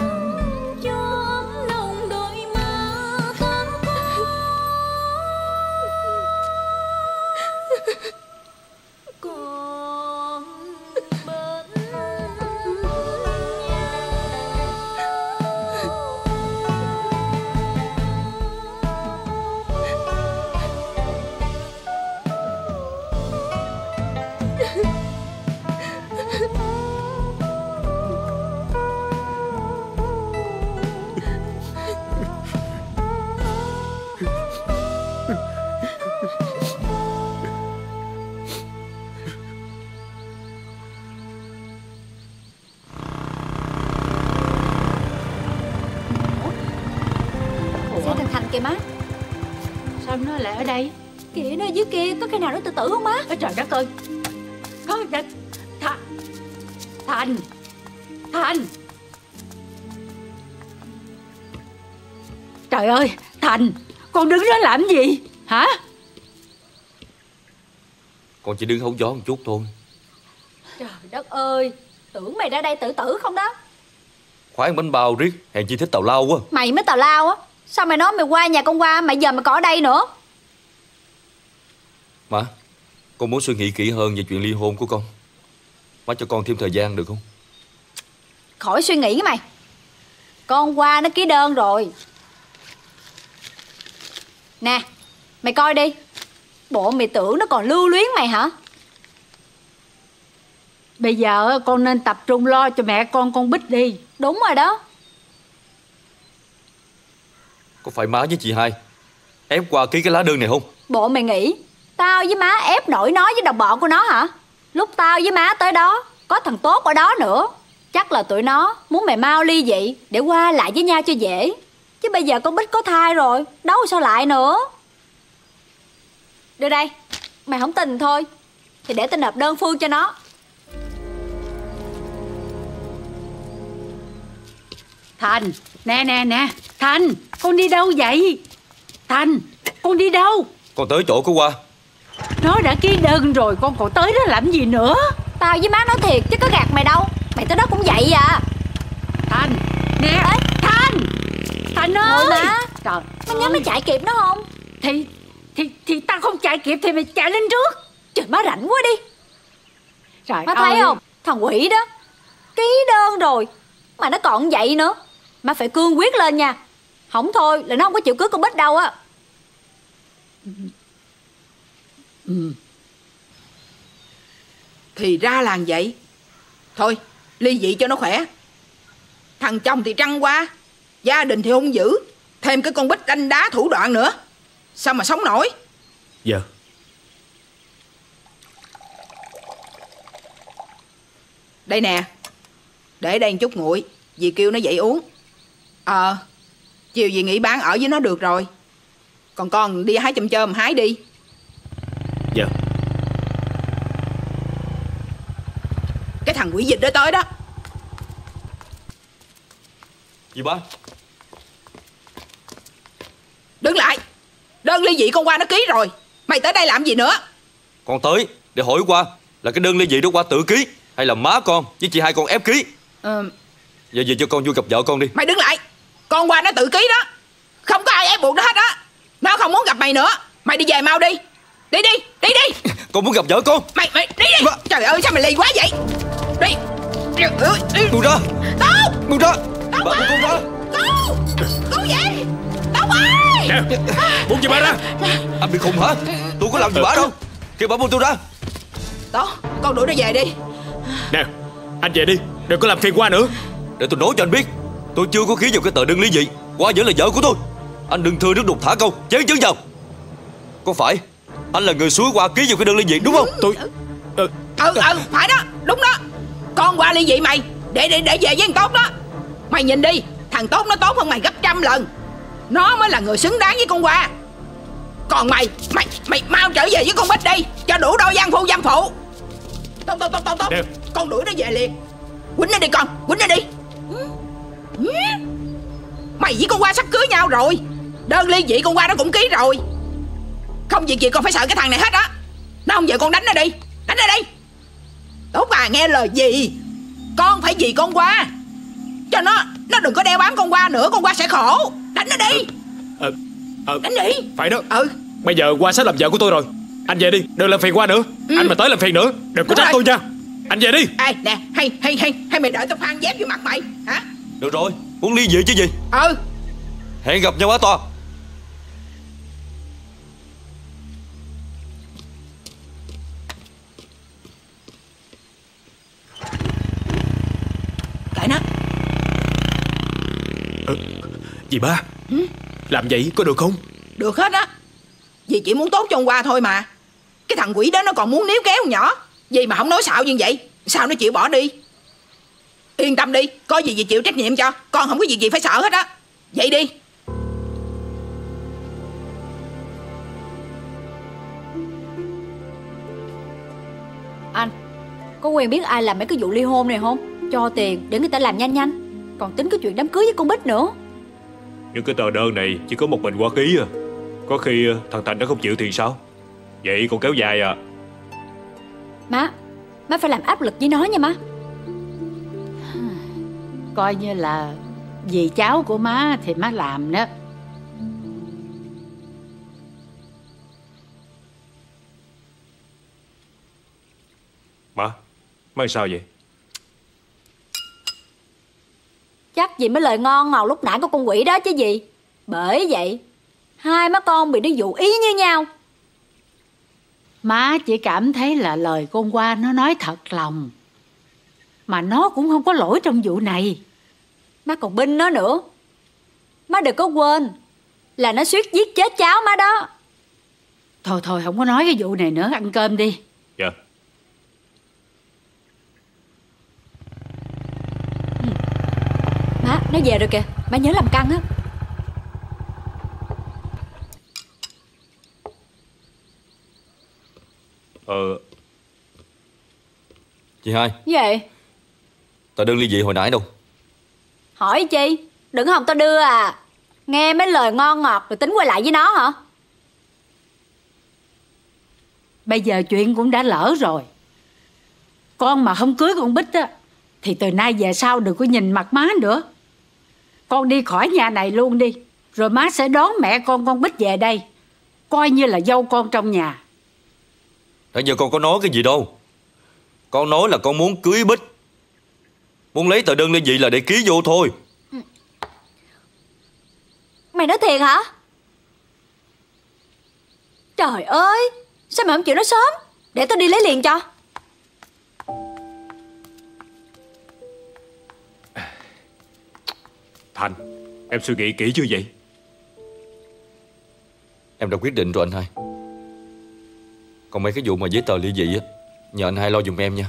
Kìa má. Sao nó lại ở đây? Kìa nó ở dưới kia, có khi nào nó tự tử không má? Ôi trời đất ơi. Thành. Trời ơi, Thành, con đứng đó làm gì hả? Con chỉ đứng hóng gió một chút thôi. Trời đất ơi, tưởng mày ra đây tự tử không đó. Khoái bánh bao riết, hèn chi thích tào lao quá. Mày mới tào lao á. Sao mày nói mày qua nhà con qua, mày giờ mày còn ở đây nữa? Má, con muốn suy nghĩ kỹ hơn về chuyện ly hôn của con. Má cho con thêm thời gian được không? Khỏi suy nghĩ mày. Con qua nó ký đơn rồi. Nè, mày coi đi. Bộ mày tưởng nó còn lưu luyến mày hả? Bây giờ con nên tập trung lo cho mẹ con Bích đi. Đúng rồi đó. Có phải má với chị hai ép qua ký cái lá đơn này không? Bộ mày nghĩ tao với má ép nổi nó với đồng bọn của nó hả? Lúc tao với má tới đó, có thằng Tốt ở đó nữa. Chắc là tụi nó muốn mày mau ly dị để qua lại với nhau cho dễ. Chứ bây giờ con Bích có thai rồi, đâu sao lại nữa. Đưa đây. Mày không tin thôi thì để tao nộp đơn phương cho nó. Thành, nè Thành, con đi đâu vậy? Thành, con đi đâu? Con tới chỗ của Hoa. Nó đã ký đơn rồi, con còn tới đó làm gì nữa? Tao với má nói thiệt chứ có gạt mày đâu. Mày tới đó cũng vậy à. Thành, nè. Ê, Thành ơi. Thôi má. Trời, mày nhớ mày chạy kịp nó không? Thì tao không chạy kịp thì mày chạy lên trước. Trời, má rảnh quá đi. Trời má ơi. thấy không? Thằng quỷ đó ký đơn rồi mà nó còn vậy nữa. Má phải cương quyết lên nha. Không thôi là nó không có chịu cưới con Bích đâu á. Thì ra là vậy. Thôi ly dị cho nó khỏe. Thằng chồng thì trăng qua, gia đình thì hung dữ, thêm cái con Bích đanh đá thủ đoạn nữa, sao mà sống nổi. Dạ. Đây nè, để đây một chút nguội, dì kêu nó dậy uống. Chiều dì nghỉ bán ở với nó được rồi. Còn con đi hái chôm chôm hái đi. Dạ. Cái thằng quỷ dịch đó tới đó. Dì ba. Đứng lại. Đơn ly dị con qua nó ký rồi. Mày tới đây làm gì nữa? Con tới để hỏi qua là cái đơn ly dị đó qua tự ký hay là má con với chị hai con ép ký. Giờ về cho con vô gặp vợ con đi. Mày đứng lại. Con qua nó tự ký đó. Không có ai ép buộc nó hết á. Nó không muốn gặp mày nữa. Mày đi về mau đi. Đi đi. Con muốn gặp vợ con. Mày đi. Trời ơi sao mày lì quá vậy. Đi. Buông ra. Tốt. Buông ra. Tốt Bà buông con ra. Cứu vậy. Tốt ơi. Nè, buông chị ba ra. Anh bị khùng hả? Tôi có làm gì bả đâu. Kêu bà buông tôi ra. Tốt, con đuổi nó về đi. Nè, anh về đi, đừng có làm phiền Hoa nữa. Để tôi nói cho anh biết, tôi chưa có ký vào cái tờ đơn ly dị. Hoa vẫn là vợ của tôi. Anh đừng thưa nước đục thả câu, chén chấn vào. Có phải anh là người suối Hoa ký vào cái đơn ly dị đúng không? Tôi phải đó, đúng đó. Con qua ly dị mày để về với thằng Tốt đó. Mày nhìn đi, thằng Tốt nó tốt hơn mày gấp trăm lần. Nó mới là người xứng đáng với con Hoa. Còn mày mau trở về với con Bích đi, cho đủ đôi gian phu dâm phụ. Tốt. Con đuổi nó về liền. Quýnh nó đi con, quýnh nó đi. Mày với con Hoa sắp cưới nhau rồi. Đơn ly dị con Hoa nó cũng ký rồi. Không việc gì con phải sợ cái thằng này hết á. Nó không về con đánh nó đi. Đánh nó đi. Tốt à, nghe lời gì. Con phải vì con Hoa, cho nó đừng có đeo bám con Hoa nữa. Con Hoa sẽ khổ. Đánh nó đi. Đánh đi. Phải đó. Bây giờ Hoa sắp làm vợ của tôi rồi. Anh về đi, đừng làm phiền Hoa nữa. Anh mà tới làm phiền nữa đừng có trách tôi nha. Anh về đi. Ê nè, hay mày đợi tao phan dép vô mặt mày hả? Được rồi, muốn ly dị chứ gì. Hẹn gặp nhau Á To. Kệ nó. Dì ba, làm vậy có được không? Được hết á. Dì chỉ muốn tốt cho ông Hoa thôi mà. Cái thằng quỷ đó nó còn muốn níu kéo con nhỏ. Dì mà không nói xạo như vậy, sao nó chịu bỏ đi? Yên tâm đi, có gì dì chịu trách nhiệm cho. Con không có việc gì phải sợ hết á. Vậy đi. Anh có quen biết ai làm mấy cái vụ ly hôn này không? Cho tiền để người ta làm nhanh, còn tính cái chuyện đám cưới với con Bích nữa. Nhưng cái tờ đơn này chỉ có một mình Hoa ký à. Có khi thằng Thành nó không chịu tiền sao? Vậy còn kéo dài à? Má phải làm áp lực với nó nha má. Coi như là vì cháu của má thì má làm đó. Má sao vậy? Chắc gì mấy lời ngon ngọt lúc nãy của con quỷ đó chứ gì. Bởi vậy hai má con bị nó dụ ý như nhau. Má chỉ cảm thấy là lời con Hoa nó nói thật lòng, mà nó cũng không có lỗi trong vụ này. Má còn binh nó nữa. Má đừng có quên là nó suýt giết chết cháu má đó. Thôi không có nói cái vụ này nữa, ăn cơm đi. Dạ. Má, nó về rồi kìa. Má nhớ làm căng á. Chị hai. Gì vậy? Tờ đơn ly dị hồi nãy đâu? Hỏi chi? Đừng hòng tao đưa à. Nghe mấy lời ngon ngọt rồi tính quay lại với nó hả? Bây giờ chuyện cũng đã lỡ rồi. Con mà không cưới con Bích á thì từ nay về sau đừng có nhìn mặt má nữa. Con đi khỏi nhà này luôn đi. Rồi má sẽ đón mẹ con Bích về đây, coi như là dâu con trong nhà. Nãy giờ con có nói cái gì đâu. Con nói là con muốn cưới Bích, muốn lấy tờ đơn ly dị là để ký vô thôi. Mày nói thiệt hả? Trời ơi, sao mày không chịu nói sớm? Để tao đi lấy liền cho. Thành, em suy nghĩ kỹ chưa vậy? Em đã quyết định rồi anh hai. Còn mấy cái vụ mà giấy tờ ly dị á, nhờ anh hai lo giùm em nha.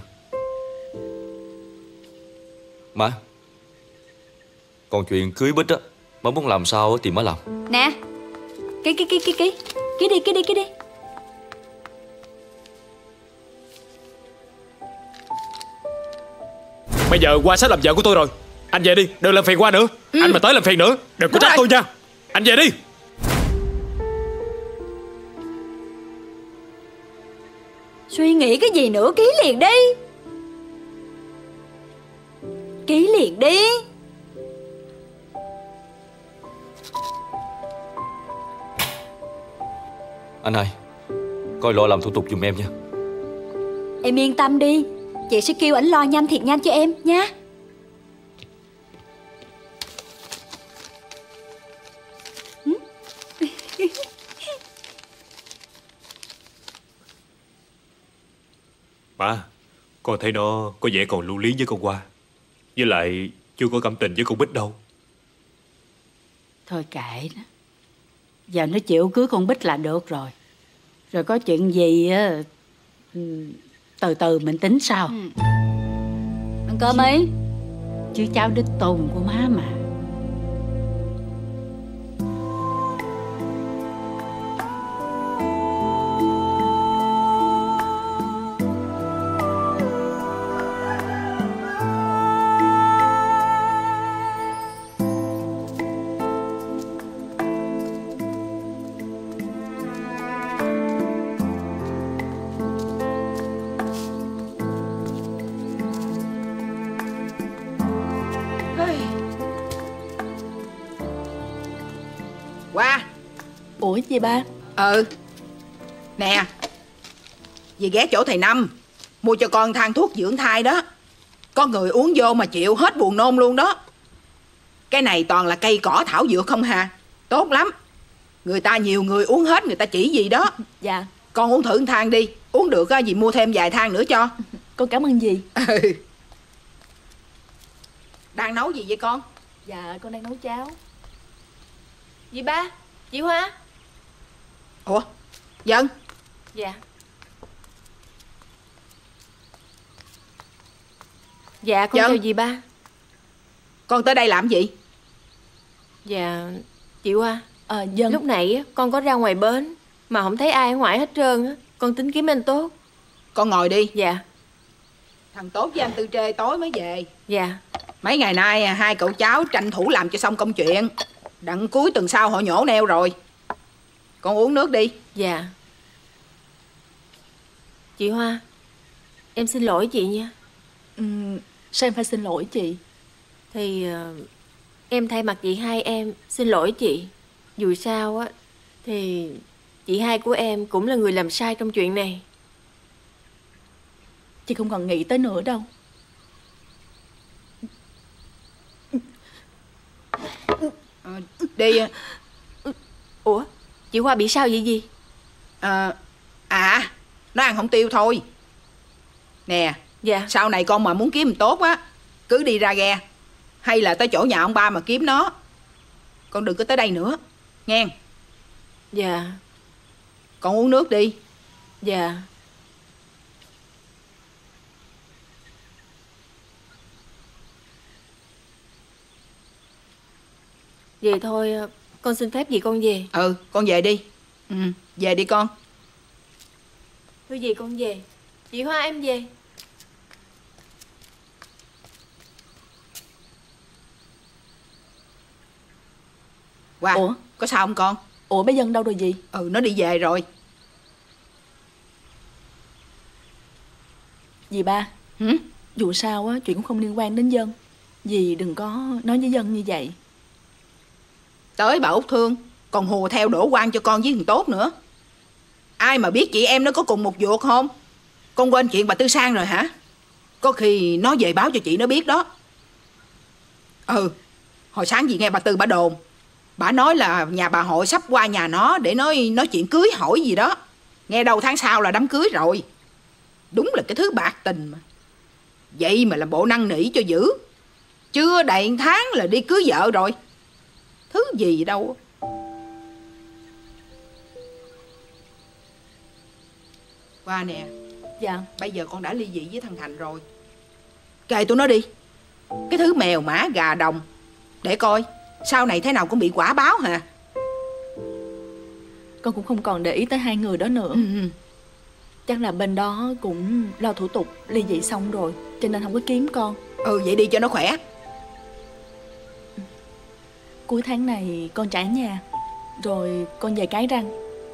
Má, còn chuyện cưới Bích á, má muốn làm sao á thì má làm. Nè, ký đi. Bây giờ Hoa sắp làm vợ của tôi rồi. Anh về đi, đừng làm phiền Hoa nữa. Anh mà tới làm phiền nữa đừng có trách tôi nha. Anh về đi. Suy nghĩ cái gì nữa, ký liền đi. Ký liền đi. Anh hai, coi lo làm thủ tục giùm em nha. Em yên tâm đi, chị sẽ kêu ảnh lo nhanh thiệt nhanh cho em nha. Má, con thấy nó có vẻ còn lưu luyến với con Hoa. Với lại chưa có cảm tình với con Bích đâu. Thôi kệ nó. Giờ nó chịu cưới con Bích là được rồi. Rồi có chuyện gì á, từ từ mình tính sau. Ăn cơm đi. Chứ cháu đích tôn của má mà. gì ba? Nè, dì ghé chỗ thầy Năm mua cho con thang thuốc dưỡng thai đó. Có người uống vô mà chịu hết buồn nôn luôn đó. Cái này toàn là cây cỏ thảo dược không hà. Tốt lắm. Người ta nhiều người uống hết người ta chỉ gì đó. Dạ. Con uống thử thang đi. Uống được á dì mua thêm vài thang nữa cho. Con cảm ơn dì. Đang nấu gì vậy con? Dạ con đang nấu cháo. Dì ba, chị Hoa. Ủa, Dân. Dạ. Dạ con Dân. chào dì ba. Con tới đây làm gì? Dạ chị Hoa, Dân. lúc nãy á, con có ra ngoài bến mà không thấy ai ở ngoài hết trơn á. Con tính kiếm anh Tốt. Con ngồi đi. Dạ. Thằng Tốt với anh Tư Trê tối mới về. Dạ. Mấy ngày nay hai cậu cháu tranh thủ làm cho xong công chuyện. Đặng cuối tuần sau họ nhổ neo rồi. Con uống nước đi. Dạ. Chị Hoa, em xin lỗi chị nha. Sao em phải xin lỗi chị? Thì em thay mặt chị hai em xin lỗi chị. Dù sao á thì chị hai của em cũng là người làm sai trong chuyện này. Chị không còn nghĩ tới nữa đâu. Đi. Ủa, chị Hoa bị sao vậy gì? Nó ăn không tiêu thôi. Nè. Dạ. Sau này con mà muốn kiếm mình tốt á, cứ đi ra ghe hay là tới chỗ nhà ông ba mà kiếm nó. Con đừng có tới đây nữa nghe. Dạ. Con uống nước đi. Dạ. Vậy thôi con xin phép dì con về. Con về đi. Về đi con. Thôi dì con về. Chị Hoa em về. Wow. Ủa? Có sao không con? Ủa bé Dân đâu rồi dì? Nó đi về rồi. Dì ba. Dù sao á, chuyện cũng không liên quan đến Dân. Dì đừng có nói với Dân như vậy. Tới bà Út Thương còn hùa theo đổ quan cho con với thằng Tốt nữa. Ai mà biết chị em nó có cùng một ruột không? Con quên chuyện bà Tư Sang rồi hả? Có khi nó về báo cho chị nó biết đó. Hồi sáng chị nghe bà Tư bà đồn. Bà nói là nhà bà Hội sắp qua nhà nó để nói chuyện cưới hỏi gì đó. Nghe đầu tháng sau là đám cưới rồi. Đúng là cái thứ bạc tình mà. Vậy mà làm bộ năn nỉ cho dữ. Chưa đầy 1 tháng là đi cưới vợ rồi. Thứ gì đâu. Qua nè. Dạ. Bây giờ con đã ly dị với thằng Thành rồi. Kệ tụi nó đi. Cái thứ mèo mã gà đồng. Để coi sau này thế nào cũng bị quả báo hả? Con cũng không còn để ý tới hai người đó nữa. Chắc là bên đó cũng lo thủ tục ly dị xong rồi, cho nên không có kiếm con. Vậy đi cho nó khỏe. Cuối tháng này con trả nhà, rồi con về Cái Răng.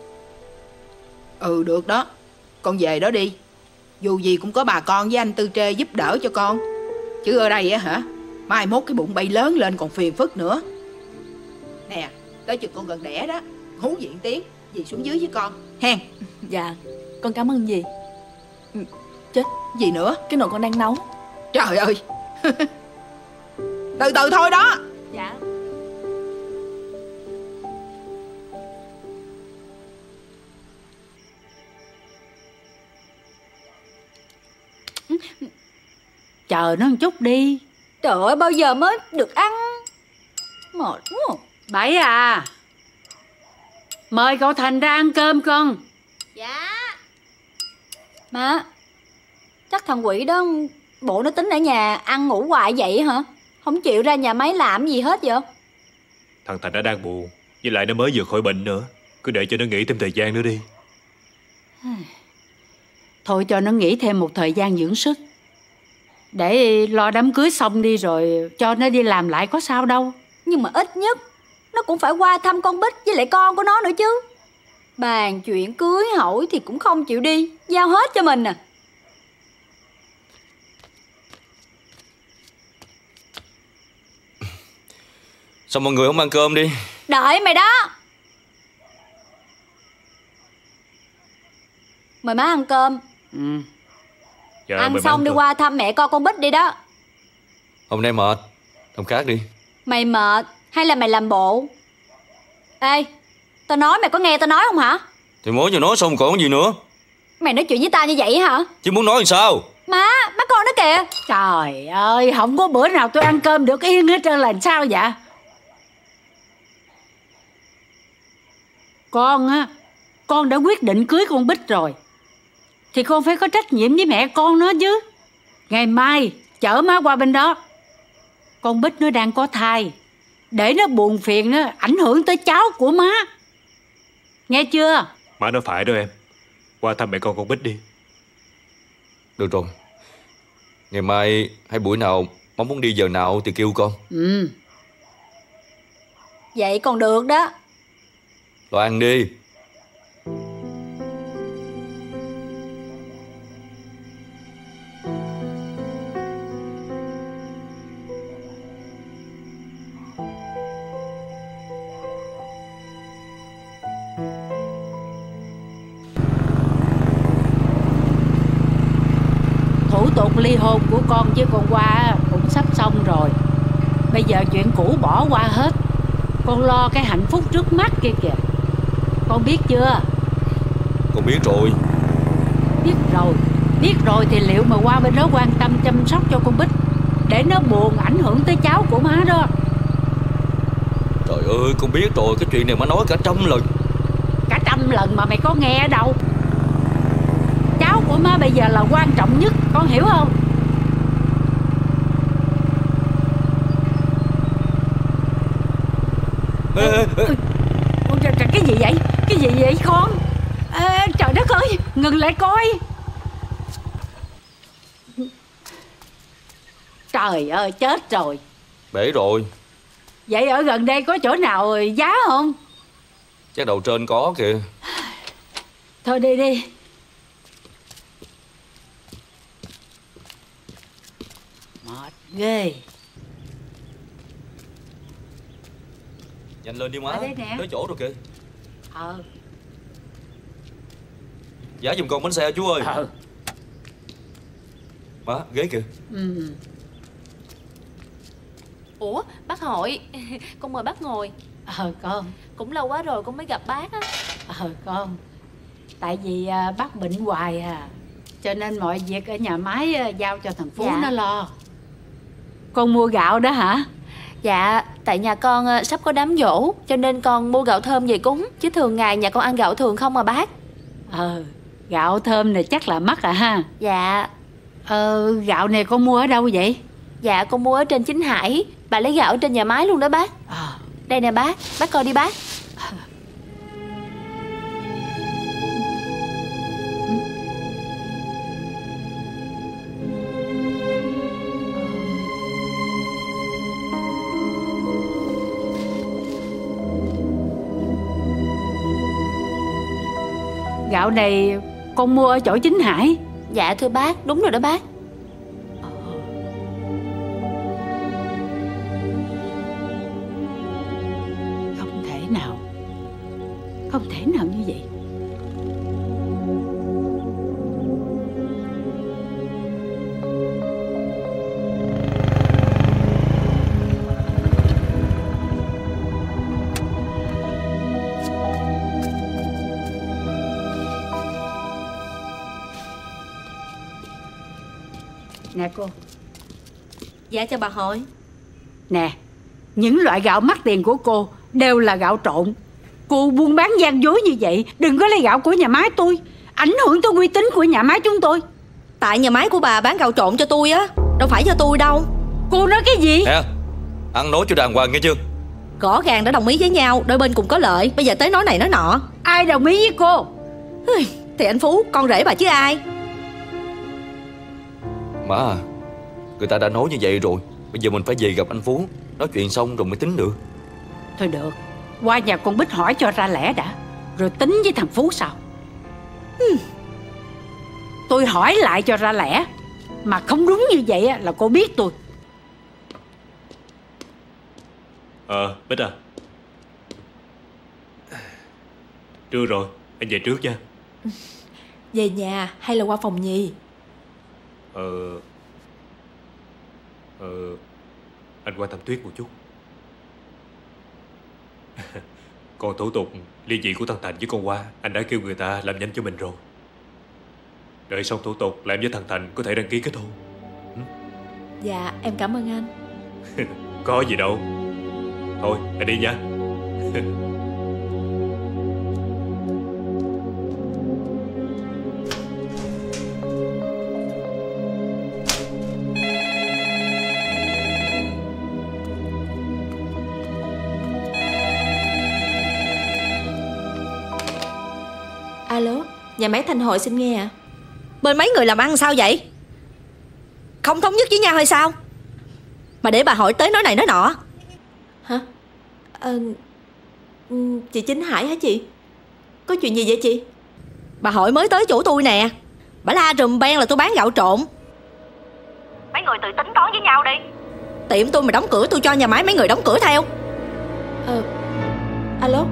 Được đó. Con về đó đi. Dù gì cũng có bà con với anh Tư Trê giúp đỡ cho con. Chứ ở đây á hả, mai mốt cái bụng bay lớn lên còn phiền phức nữa. Nè, tới chừng con gần đẻ đó, hú diện tiếng dì xuống dưới với con hen. Dạ, con cảm ơn dì. Chết, gì nữa? Cái nồi con đang nấu. Trời ơi. Từ từ thôi đó. Dạ. Chờ nó một chút đi. Trời ơi, bao giờ mới được ăn. Mệt quá. Bảy à, mời cậu Thành ra ăn cơm con. Dạ. Má, chắc thằng quỷ đó bộ nó tính ở nhà ăn ngủ hoài vậy hả? Không chịu ra nhà máy làm gì hết vậy? Thằng Thành nó đang buồn. Với lại nó mới vừa khỏi bệnh nữa. Cứ để cho nó nghỉ thêm thời gian nữa đi. Thôi cho nó nghỉ thêm một thời gian dưỡng sức, để lo đám cưới xong đi rồi cho nó đi làm lại có sao đâu. Nhưng mà ít nhất nó cũng phải qua thăm con Bích với lại con của nó nữa chứ. Bàn chuyện cưới hỏi thì cũng không chịu đi, giao hết cho mình à. Sao mọi người không ăn cơm đi? Đợi mày đó. Mời má ăn cơm. Dạ, Ăn mời xong đi cơm. qua thăm mẹ con Bích đi đó. Hôm nay mệt, hôm khác đi. Mày mệt hay là mày làm bộ? Ê, tao nói mày có nghe tao nói không hả? Thì mới vừa nói xong còn gì nữa. Mày nói chuyện với tao như vậy hả? Chứ muốn nói làm sao? Má, bắt con nó kìa. Trời ơi, không có bữa nào tôi ăn cơm được yên hết trơn là sao vậy? Con á, con đã quyết định cưới con Bích rồi thì con phải có trách nhiệm với mẹ con nó chứ. Ngày mai chở má qua bên đó. Con Bích nó đang có thai, để nó buồn phiền nó ảnh hưởng tới cháu của má. Nghe chưa? Má nói phải đó em. Qua thăm mẹ con Bích đi. Được rồi. Ngày mai hay buổi nào má muốn đi giờ nào thì kêu con. Vậy còn được đó. Lo ăn đi. Thủ tục ly hôn của con với con Hoa cũng sắp xong rồi. Bây giờ chuyện cũ bỏ qua hết. Con lo cái hạnh phúc trước mắt kia kìa. Con biết chưa? Con biết rồi. Biết rồi thì liệu mà qua bên đó quan tâm chăm sóc cho con Bích, để nó buồn ảnh hưởng tới cháu của má đó. Trời ơi, con biết rồi. Cái chuyện này má nói cả 100 lần. Cả 100 lần mà mày có nghe ở đâu? Cháu của má bây giờ là quan trọng nhất, con hiểu không? Cái gì vậy? Cái gì vậy con? Trời đất ơi, ngừng lại coi. Trời ơi, chết rồi. Bể rồi. Vậy ở gần đây có chỗ nào giá không? Chắc đầu trên có kìa. Thôi đi đi. Mệt ghê. Nhanh lên đi má. Ở đây nè. Tới chỗ rồi kìa. Giá giùm con bánh xe chú ơi. Má, ghế kìa. Ủa, bác Hội. Con mời bác ngồi. Con. Cũng lâu quá rồi con mới gặp bác á. Con. Tại vì bác bệnh hoài à, cho nên mọi việc ở nhà máy giao cho thằng Phú nó lo. Con mua gạo đó hả? Dạ, tại nhà con sắp có đám giỗ, cho nên con mua gạo thơm về cúng. Chứ thường ngày nhà con ăn gạo thường không mà bác. Gạo thơm này chắc là mắc à ha? Dạ. Gạo này con mua ở đâu vậy? Dạ, con mua ở trên Chính Hải. Bà lấy gạo ở trên nhà máy luôn đó bác. Đây nè bác coi đi bác. Gạo này con mua ở chỗ Chính Hải. Dạ thưa bác, đúng rồi đó bác. Không thể nào như vậy. Nè cô. Dạ chào bà Hội. Nè, những loại gạo mắc tiền của cô đều là gạo trộn. Cô buôn bán gian dối như vậy, đừng có lấy gạo của nhà máy tôi, ảnh hưởng tới uy tín của nhà máy chúng tôi. Tại nhà máy của bà bán gạo trộn cho tôi á, đâu phải cho tôi đâu. Cô nói cái gì? Nè, ăn nói cho đàng hoàng nghe chưa? Rõ ràng đã đồng ý với nhau, đôi bên cùng có lợi. Bây giờ tới nói này nói nọ. Ai đồng ý với cô? Thì anh Phú, con rể bà chứ ai. Má à, người ta đã nói như vậy rồi. Bây giờ mình phải về gặp anh Phú, nói chuyện xong rồi mới tính được. Thôi được, qua nhà con Bích hỏi cho ra lẽ đã, rồi tính với thằng Phú sau. Tôi hỏi lại cho ra lẽ. Mà không đúng như vậy là cô biết tôi. Bích à, trưa rồi, anh về trước nha. Về nhà hay là qua phòng nhì? Anh qua thăm Tuyết một chút. Còn thủ tục ly dị của thằng Thành với con Hoa, anh đã kêu người ta làm nhanh cho mình rồi. Đợi xong thủ tục là em với thằng Thành có thể đăng ký kết hôn. Dạ em cảm ơn anh. Có gì đâu. Thôi anh đi nha. Alo, nhà máy Thanh Hội xin nghe ạ. Bên mấy người làm ăn sao vậy? Không thống nhất với nhau hay sao? Mà để bà Hội tới nói này nói nọ. Hả? Chị Chính Hải hả chị? Có chuyện gì vậy chị? Bà Hội mới tới chỗ tôi nè. Bà la rùm beng là tôi bán gạo trộn. Mấy người tự tính toán với nhau đi. Tiệm tôi mà đóng cửa, tôi cho nhà máy mấy người đóng cửa theo. Alo.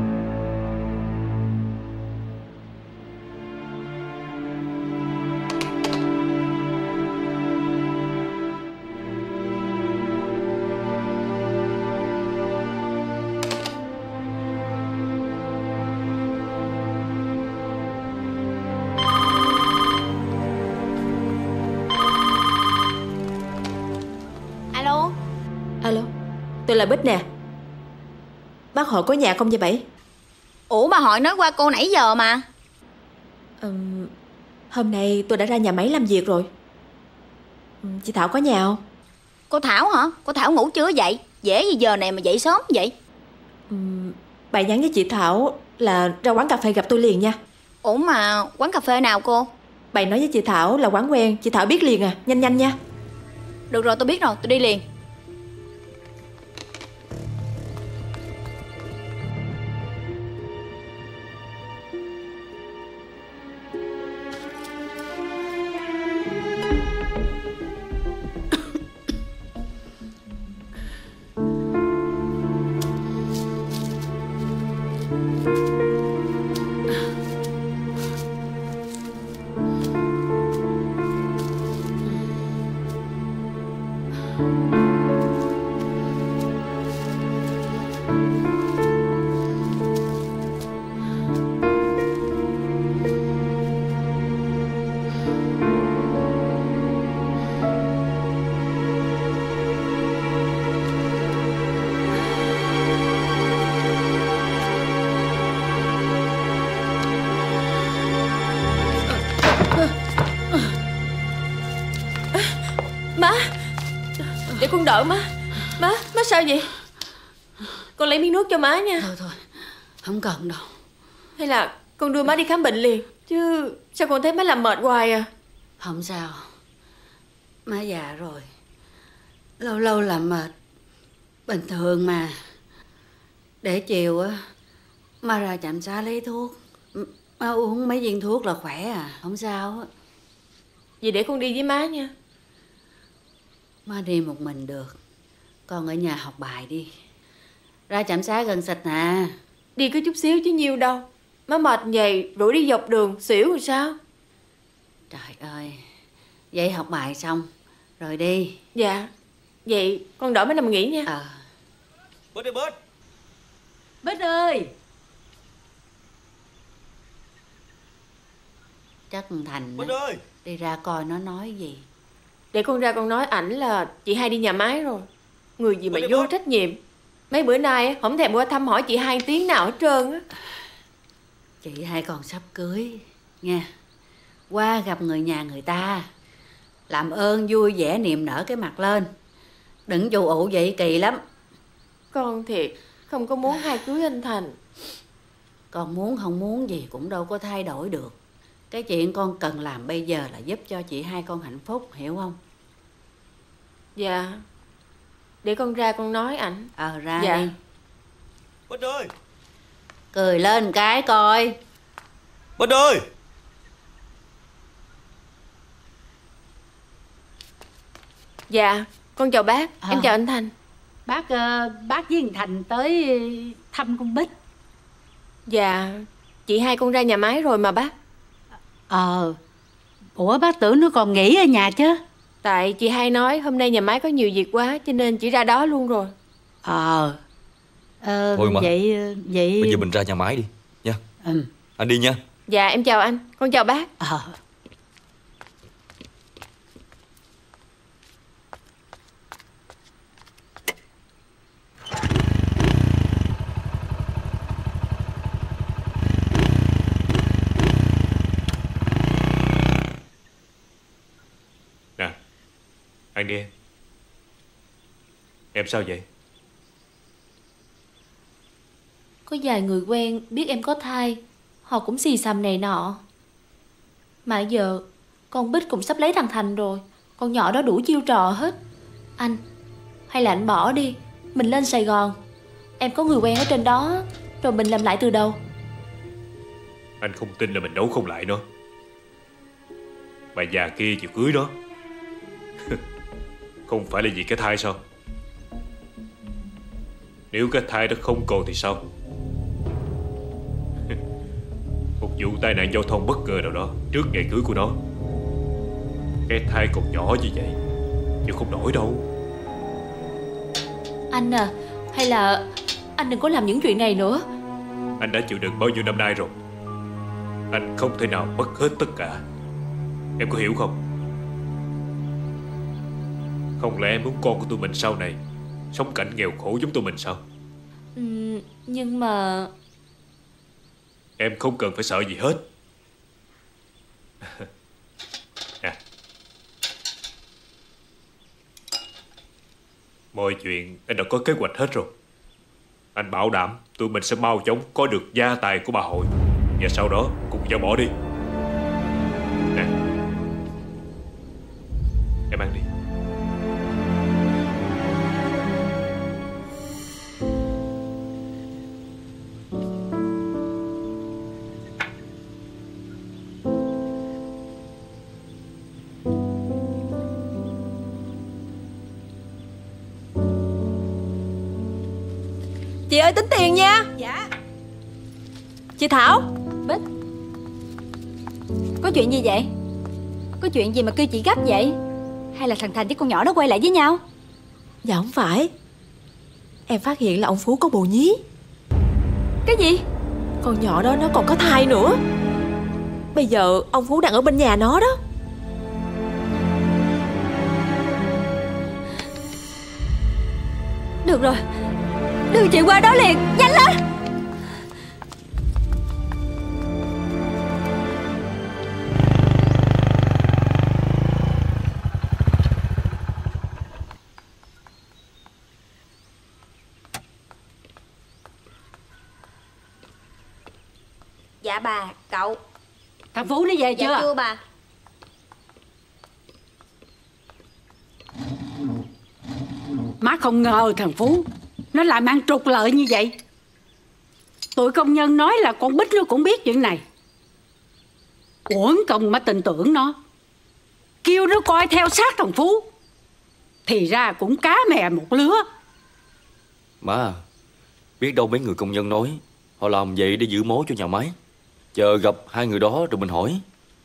Alo, tôi là Bích nè. Bác Hội có nhà không vậy Bảy? Ủa bà Hội nói qua cô nãy giờ mà. Hôm nay tôi đã ra nhà máy làm việc rồi. Chị Thảo có nhà không? Cô Thảo hả? Cô Thảo ngủ chưa vậy? Dễ gì giờ này mà dậy sớm vậy? Bà nhắn với chị Thảo là ra quán cà phê gặp tôi liền nha. Ủa mà quán cà phê nào cô? Bà nói với chị Thảo là quán quen, chị Thảo biết liền à, nhanh nhanh nha. Được rồi, tôi biết rồi, tôi đi liền. Má, để con đỡ má. Má sao vậy? Con lấy miếng nước cho má nha. Thôi, không cần đâu. Hay là con đưa má đi khám bệnh liền? Chứ sao con thấy má làm mệt hoài à? Không sao, má già rồi, lâu lâu làm mệt bình thường mà. Để chiều á má ra trạm xá lấy thuốc, má uống mấy viên thuốc là khỏe à, không sao á. Vậy để con đi với má nha. Má đi một mình được, con ở nhà học bài đi. Ra trạm xá gần sạch nè. Đi có chút xíu chứ nhiều đâu. Má mệt vậy rủi đi dọc đường xỉu rồi sao? Trời ơi, vậy học bài xong rồi đi. Dạ, vậy con đỡ má nằm nghỉ nha. Bích ơi, Bích. Bích ơi. Chắc thằng Thành Bích ơi, đi ra coi nó nói gì. Để con ra con nói ảnh là chị hai đi nhà máy rồi. Người gì mà vô trách nhiệm. Mấy bữa nay không thèm qua thăm hỏi chị hai tiếng nào hết trơn á. Chị hai còn sắp cưới nha, qua gặp người nhà người ta, làm ơn vui vẻ niềm nở cái mặt lên, đừng dù ụ vậy kỳ lắm. Con thiệt không có muốn hai cưới anh Thành. Con muốn không muốn gì cũng đâu có thay đổi được. Cái chuyện con cần làm bây giờ là giúp cho chị hai con hạnh phúc, hiểu không? Dạ, để con ra con nói ảnh. Ra dạ. đi. Bích ơi, cười lên cái coi. Bích ơi. Dạ, con chào bác. Em chào anh Thành. Bác với anh Thành tới thăm con Bích. Dạ, chị hai con ra nhà máy rồi mà bác. Ủa bác tưởng nó còn nghỉ ở nhà chứ? Tại chị hai nói hôm nay nhà máy có nhiều việc quá cho nên chỉ ra đó luôn rồi. Thôi mà vậy bây giờ mình ra nhà máy đi nha. Anh đi nha. Dạ em chào anh. Con chào bác. Nè, ăn đi em. Em sao vậy? Có vài người quen biết em có thai, họ cũng xì xầm này nọ. Mà giờ con Bích cũng sắp lấy thằng Thành rồi, con nhỏ đó đủ chiêu trò hết. Anh, hay là anh bỏ đi, mình lên Sài Gòn. Em có người quen ở trên đó, rồi mình làm lại từ đầu. Anh không tin là mình đấu không lại nó. Bà già kia chịu cưới nó. Không phải là vì cái thai sao? Nếu cái thai đó không còn thì sao? Một vụ tai nạn giao thông bất ngờ nào đó trước ngày cưới của nó. Cái thai còn nhỏ như vậy chứ không nổi đâu. Anh à, hay là anh đừng có làm những chuyện này nữa. Anh đã chịu đựng bao nhiêu năm nay rồi. Anh không thể nào mất hết tất cả. Em có hiểu không? Không lẽ em muốn con của tụi mình sau này sống cảnh nghèo khổ giống tụi mình sao? Nhưng mà em không cần phải sợ gì hết. Nè, mọi chuyện anh đã có kế hoạch hết rồi. Anh bảo đảm tụi mình sẽ mau chóng có được gia tài của bà Hội, và sau đó cùng nhau bỏ đi. Nè, em ăn đi. Chị ơi, tính tiền nha. Dạ. Chị Thảo. Bích, có chuyện gì vậy? Có chuyện gì mà kêu chị gấp vậy? Hay là thằng Thành với con nhỏ nó quay lại với nhau? Dạ không phải. Em phát hiện là ông Phú có bồ nhí. Cái gì? Con nhỏ đó nó còn có thai nữa. Bây giờ ông Phú đang ở bên nhà nó đó. Được rồi, đưa chị qua đó liền, nhanh lên. Dạ bà, cậu. Thằng Phú nó về chưa? Dạ chưa bà. Má không ngờ thằng Phú nó làm ăn trục lợi như vậy. Tụi công nhân nói là con Bích nó cũng biết chuyện này. Uổng công má tin tưởng nó, kêu nó coi theo sát thằng Phú, thì ra cũng cá mè một lứa. Má, biết đâu mấy người công nhân nói họ làm vậy để giữ mối cho nhà máy. Chờ gặp hai người đó rồi mình hỏi.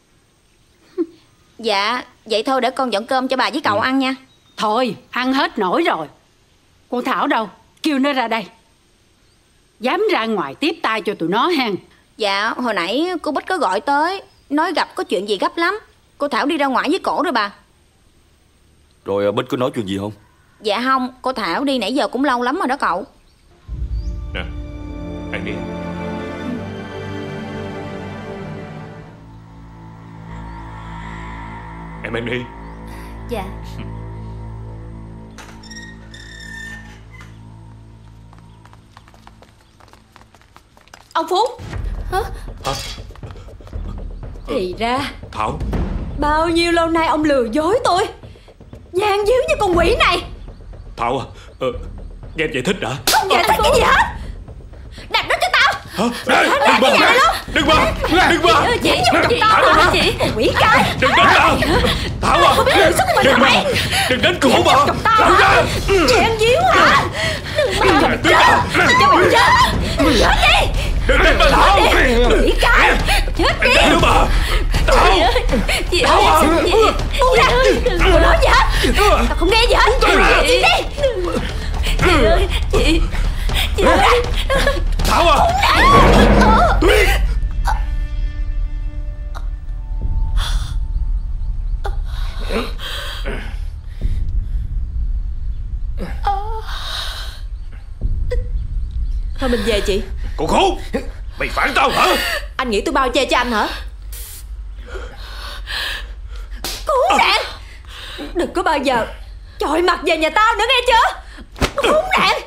Dạ, vậy thôi để con dọn cơm cho bà với cậu ăn nha. Thôi, ăn hết nổi rồi. Con Thảo đâu? Kêu nó ra đây. Dám ra ngoài tiếp tay cho tụi nó hen. Dạ, hồi nãy cô Bích có gọi tới, nói gặp có chuyện gì gấp lắm. Cô Thảo đi ra ngoài với cổ rồi bà. Rồi Bích có nói chuyện gì không? Dạ không, cô Thảo đi nãy giờ cũng lâu lắm rồi đó cậu. Nè, ăn đi. Em ăn đi. Dạ. Ông Phú. Hả? Thì ra Thảo, bao nhiêu lâu nay ông lừa dối tôi, gian díu như con quỷ này. Thảo à, nghe em giải thích đã. Không giải thích cái gì hết. Đặt nó cho tao. Hả? Đừng mà, đừng mà, đừng mà. Chị Thảo hả chị? Quỷ cái. Đừng đánh tao. Thảo à, Không biết lợi sức của mình đừng mà, đừng đánh cổ mà. Thảo ra. Gian díu hả? Đừng mà chết. Tao cho mày chết. Chết đi. Đừng đánh mà Thảo. Quỷ cái. Chết đi. Đừng mà. Thảo. Không nghe gì hết. Chị đi. Chị ơi, chị ơi. Thảo à. Tuyết. Thôi mình về chị. Con khốn, mày phản tao hả? Anh nghĩ tôi bao che cho anh hả? Khốn nạn. Đừng có bao giờ chọi mặt về nhà tao nữa nghe chưa? Khốn nạn.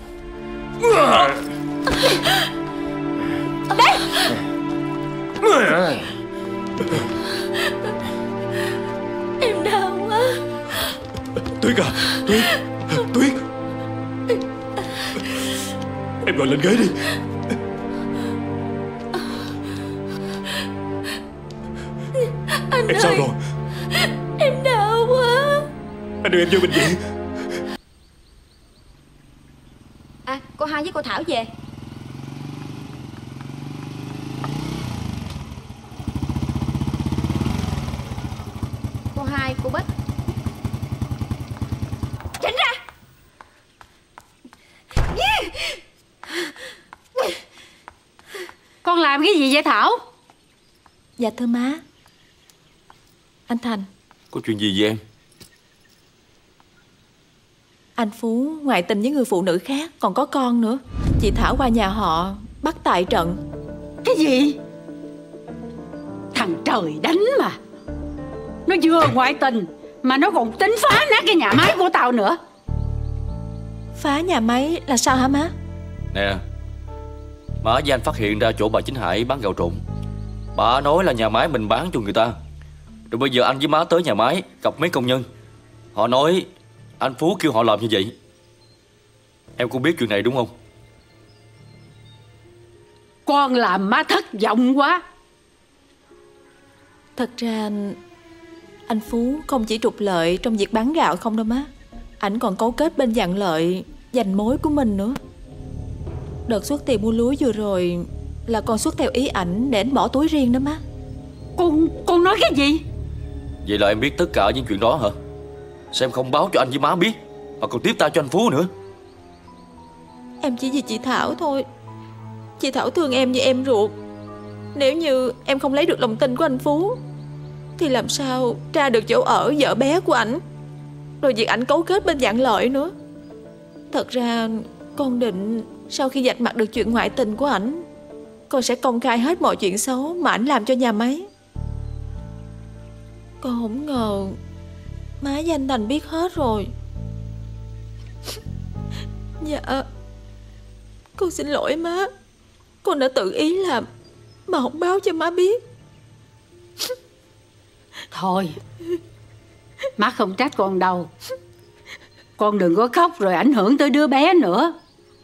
Đây. Em đau quá. Tuyết à, Tuyết, Tuyết. Em ngồi lên ghế đi. Anh em ơi, sao rồi? em đau quá. Anh đưa em vô bệnh viện. À, cô Hai với cô Thảo về. Cô Hai, cô Bích. Tránh ra. Con làm cái gì vậy Thảo? Dạ thưa má. Anh Thành. Có chuyện gì vậy em? Anh Phú ngoại tình với người phụ nữ khác, còn có con nữa. Chị Thảo qua nhà họ bắt tại trận. Cái gì? Thằng trời đánh mà. Nó vừa ngoại tình mà nó còn tính phá nát cái nhà máy của tao nữa. Phá nhà máy là sao hả má? Nè, má với anh phát hiện ra chỗ bà Chính Hải bán gạo trộn. Bà nói là nhà máy mình bán cho người ta. Rồi bây giờ anh với má tới nhà máy gặp mấy công nhân. Họ nói anh Phú kêu họ làm như vậy. Em cũng biết chuyện này đúng không? Con làm má thất vọng quá. Thật ra anh Phú không chỉ trục lợi trong việc bán gạo không đâu má. Ảnh còn cấu kết bên dặn lợi giành mối của mình nữa. Đợt xuất tiền mua lúa vừa rồi là còn xuất theo ý ảnh để ảnh bỏ túi riêng đó má. Con nói cái gì? Vậy là em biết tất cả những chuyện đó hả? Sao em không báo cho anh với má biết, mà còn tiếp tay cho anh Phú nữa? Em chỉ vì chị Thảo thôi. Chị Thảo thương em như em ruột. Nếu như em không lấy được lòng tin của anh Phú thì làm sao tra được chỗ ở vợ bé của ảnh, rồi việc ảnh cấu kết bên dặn lợi nữa. Thật ra con định sau khi vạch mặt được chuyện ngoại tình của ảnh, con sẽ công khai hết mọi chuyện xấu mà ảnh làm cho nhà máy. Con không ngờ má với anh Thành biết hết rồi. Dạ con xin lỗi má. Con đã tự ý làm mà không báo cho má biết. Thôi, má không trách con đâu. Con đừng có khóc rồi ảnh hưởng tới đứa bé nữa.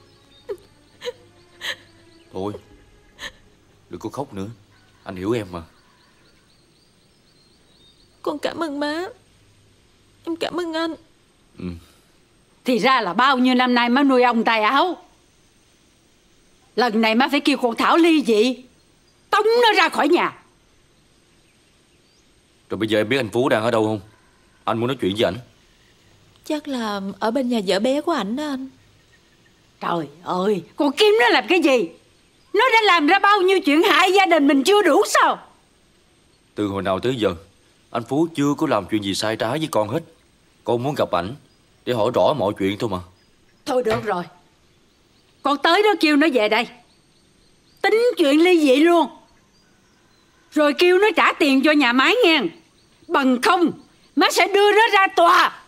Thôi, đừng có khóc nữa. Anh hiểu em mà. Con cảm ơn má. Em cảm ơn anh. Thì ra là bao nhiêu năm nay má nuôi ông tay áo. Lần này má phải kêu con Thảo ly dị, tống nó ra khỏi nhà. Rồi bây giờ em biết anh Phú đang ở đâu không? Anh muốn nói chuyện với ảnh. Chắc là ở bên nhà vợ bé của ảnh đó anh. Trời ơi, con Kim nó làm cái gì? Nó đã làm ra bao nhiêu chuyện hại gia đình mình chưa đủ sao? Từ hồi nào tới giờ anh Phú chưa có làm chuyện gì sai trái với con hết. Con muốn gặp ảnh để hỏi rõ mọi chuyện thôi mà. Thôi được rồi, con tới đó kêu nó về đây, tính chuyện ly dị luôn. Rồi kêu nó trả tiền cho nhà máy nghe. Bằng không má sẽ đưa nó ra tòa.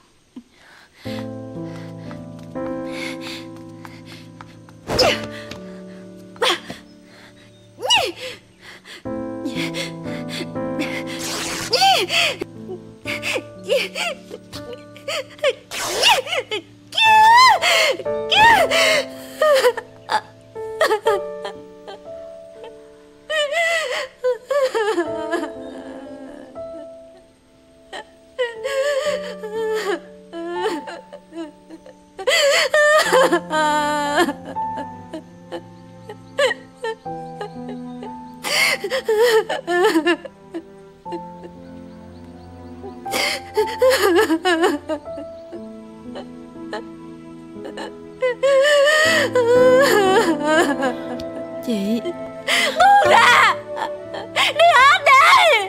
Chị buông ra, đi hết đi.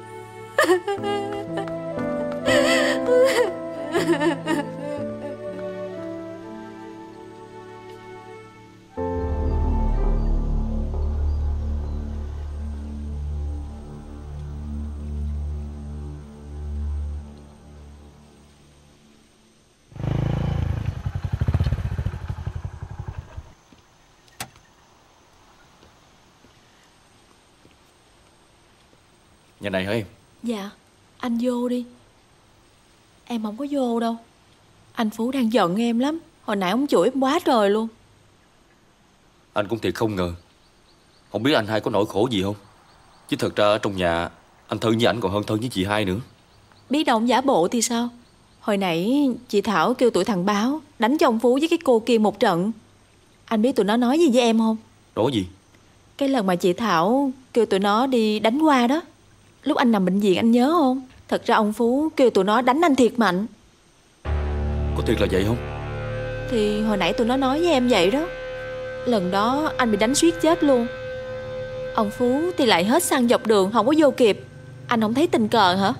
Nhà này hả em? Dạ, anh vô đi. Em không có vô đâu. Anh Phú đang giận em lắm. Hồi nãy ông chửi em quá trời luôn. Anh cũng thiệt không ngờ. Không biết anh hai có nỗi khổ gì không? Chứ thật ra ở trong nhà anh thân với ảnh còn hơn thân với chị hai nữa. Biết đâu ông giả bộ thì sao. Hồi nãy chị Thảo kêu tụi thằng Báo đánh cho ông Phú với cái cô kia một trận. Anh biết tụi nó nói gì với em không? Nói gì? Cái lần mà chị Thảo kêu tụi nó đi đánh qua đó. Lúc anh nằm bệnh viện anh nhớ không? Thật ra ông Phú kêu tụi nó đánh anh thiệt mạnh. Có thiệt là vậy không? Thì hồi nãy tụi nó nói với em vậy đó. Lần đó anh bị đánh suýt chết luôn. Ông Phú thì lại hết xăng dọc đường, không có vô kịp. Anh không thấy tình cờ hả?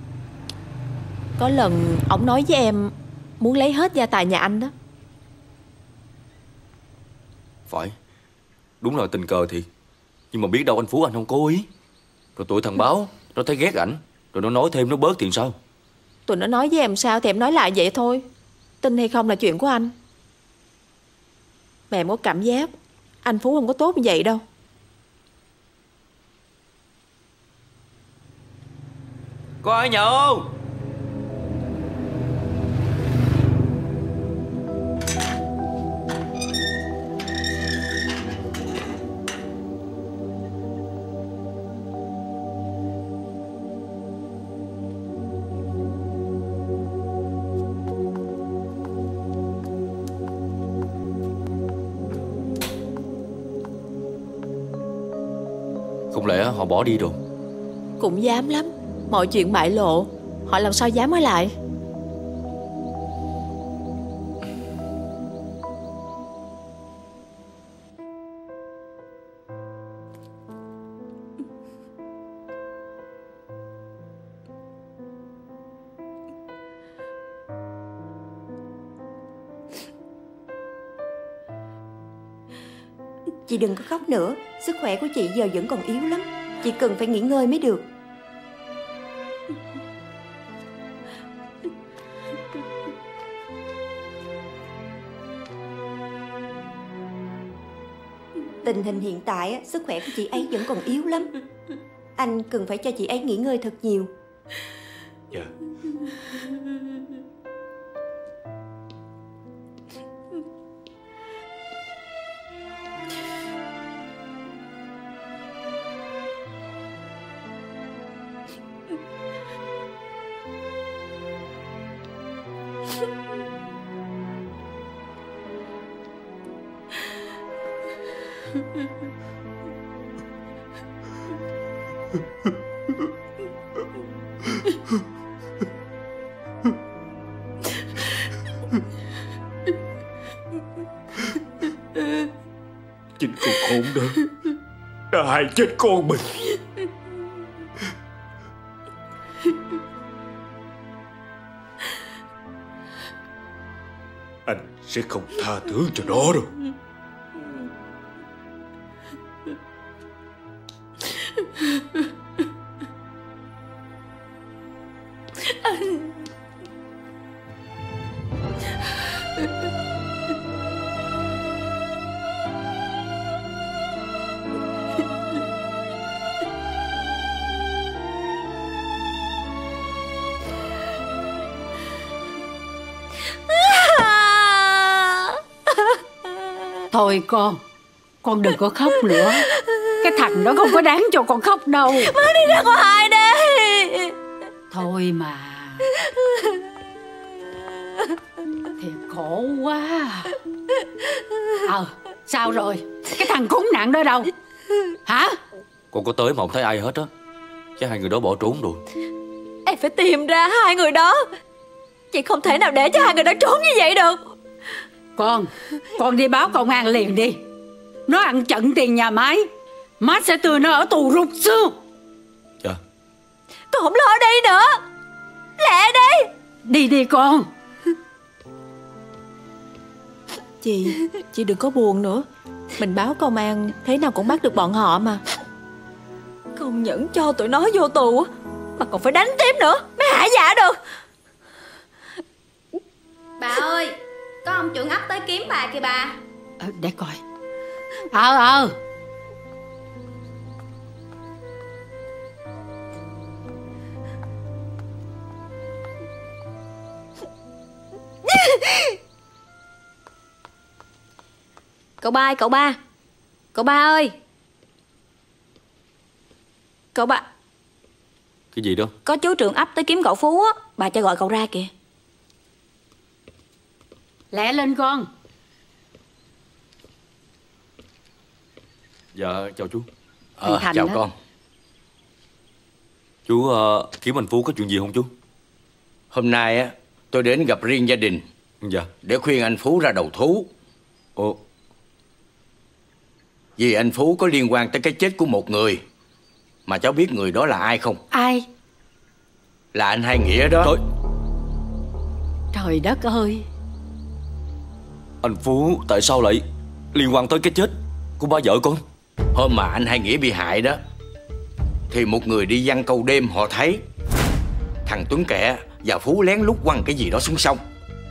Có lần ổng nói với em muốn lấy hết gia tài nhà anh đó. Phải, đúng là tình cờ thiệt. Nhưng mà biết đâu anh Phú anh không cố ý. Rồi tụi thằng Báo nó thấy ghét ảnh, rồi nó nói thêm nó bớt tiền sao? Tụi nó nói với em sao thì em nói lại vậy thôi. Tin hay không là chuyện của anh. Mà em có cảm giác anh Phú không có tốt như vậy đâu. Có ai nhậu không? Không lẽ họ bỏ đi rồi? Cũng dám lắm. Mọi chuyện bại lộ, họ làm sao dám ở lại. Chị đừng có khóc nữa. Sức khỏe của chị giờ vẫn còn yếu lắm. Chị cần phải nghỉ ngơi mới được. Tình hình hiện tại sức khỏe của chị ấy vẫn còn yếu lắm. Anh cần phải cho chị ấy nghỉ ngơi thật nhiều. Dạ. Chính con khốn đó đã hại chết con mình. Anh sẽ không tha thứ cho nó đâu. Thôi con đừng có khóc nữa. Cái thằng đó không có đáng cho con khóc đâu. Má đi ra ngoài đi. Thôi mà. Thiệt khổ quá. Sao rồi? Cái thằng khốn nạn đó đâu? Hả? Con có tới mà không thấy ai hết á. Chắc hai người đó bỏ trốn rồi. Em phải tìm ra hai người đó. Chị không thể nào để cho hai người đó trốn như vậy được. Con đi báo công an liền đi. Nó ăn chặn tiền nhà máy, má sẽ đưa nó ở tù rụt xương. Dạ. Con không lo ở đây nữa. Lẹ đi. Đi đi con. Chị đừng có buồn nữa. Mình báo công an thế nào cũng bắt được bọn họ mà. Không những cho tụi nó vô tù mà còn phải đánh tiếp nữa mới hả dạ được. Bà ơi, có ông trưởng ấp tới kiếm bà kìa bà. Để coi. Cậu ba ơi. Cậu ba. Cái gì đó? Có chú trưởng ấp tới kiếm cậu Phú á. Bà cho gọi cậu ra kìa. Lẹ lên con. Dạ chào chú. Chào đó. Con. Chú kiếm anh Phú có chuyện gì không chú? Hôm nay á tôi đến gặp riêng gia đình. Dạ. Để khuyên anh Phú ra đầu thú. Ồ. Vì anh Phú có liên quan tới cái chết của một người. Mà cháu biết người đó là ai không? Ai? Là anh Hai Nghĩa đó. Trời đất ơi. Anh Phú tại sao lại liên quan tới cái chết của ba vợ con? Hôm mà anh Hai Nghĩa bị hại đó, thì một người đi giăng câu đêm họ thấy thằng Tuấn Kẹ và Phú lén lút quăng cái gì đó xuống sông.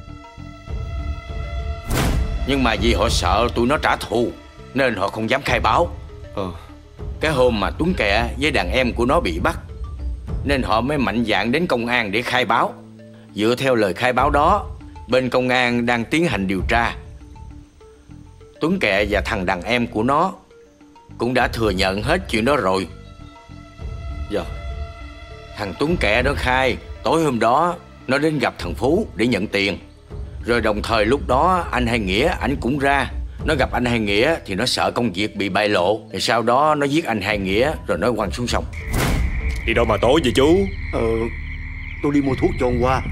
Nhưng mà vì họ sợ tụi nó trả thù nên họ không dám khai báo. Cái hôm mà Tuấn Kẹ với đàn em của nó bị bắt nên họ mới mạnh dạn đến công an để khai báo. Dựa theo lời khai báo đó, bên công an đang tiến hành điều tra. Tuấn Kẹ và thằng đàn em của nó cũng đã thừa nhận hết chuyện đó rồi. Dạ. Thằng Tuấn Kẹ nó khai tối hôm đó nó đến gặp thằng Phú để nhận tiền. Rồi đồng thời lúc đó anh Hai Nghĩa ảnh cũng ra. Nó gặp anh Hai Nghĩa thì nó sợ công việc bị bại lộ, thì sau đó nó giết anh Hai Nghĩa rồi nó quăng xuống sông. Đi đâu mà tối vậy chú? Tôi đi mua thuốc cho ông Hoa.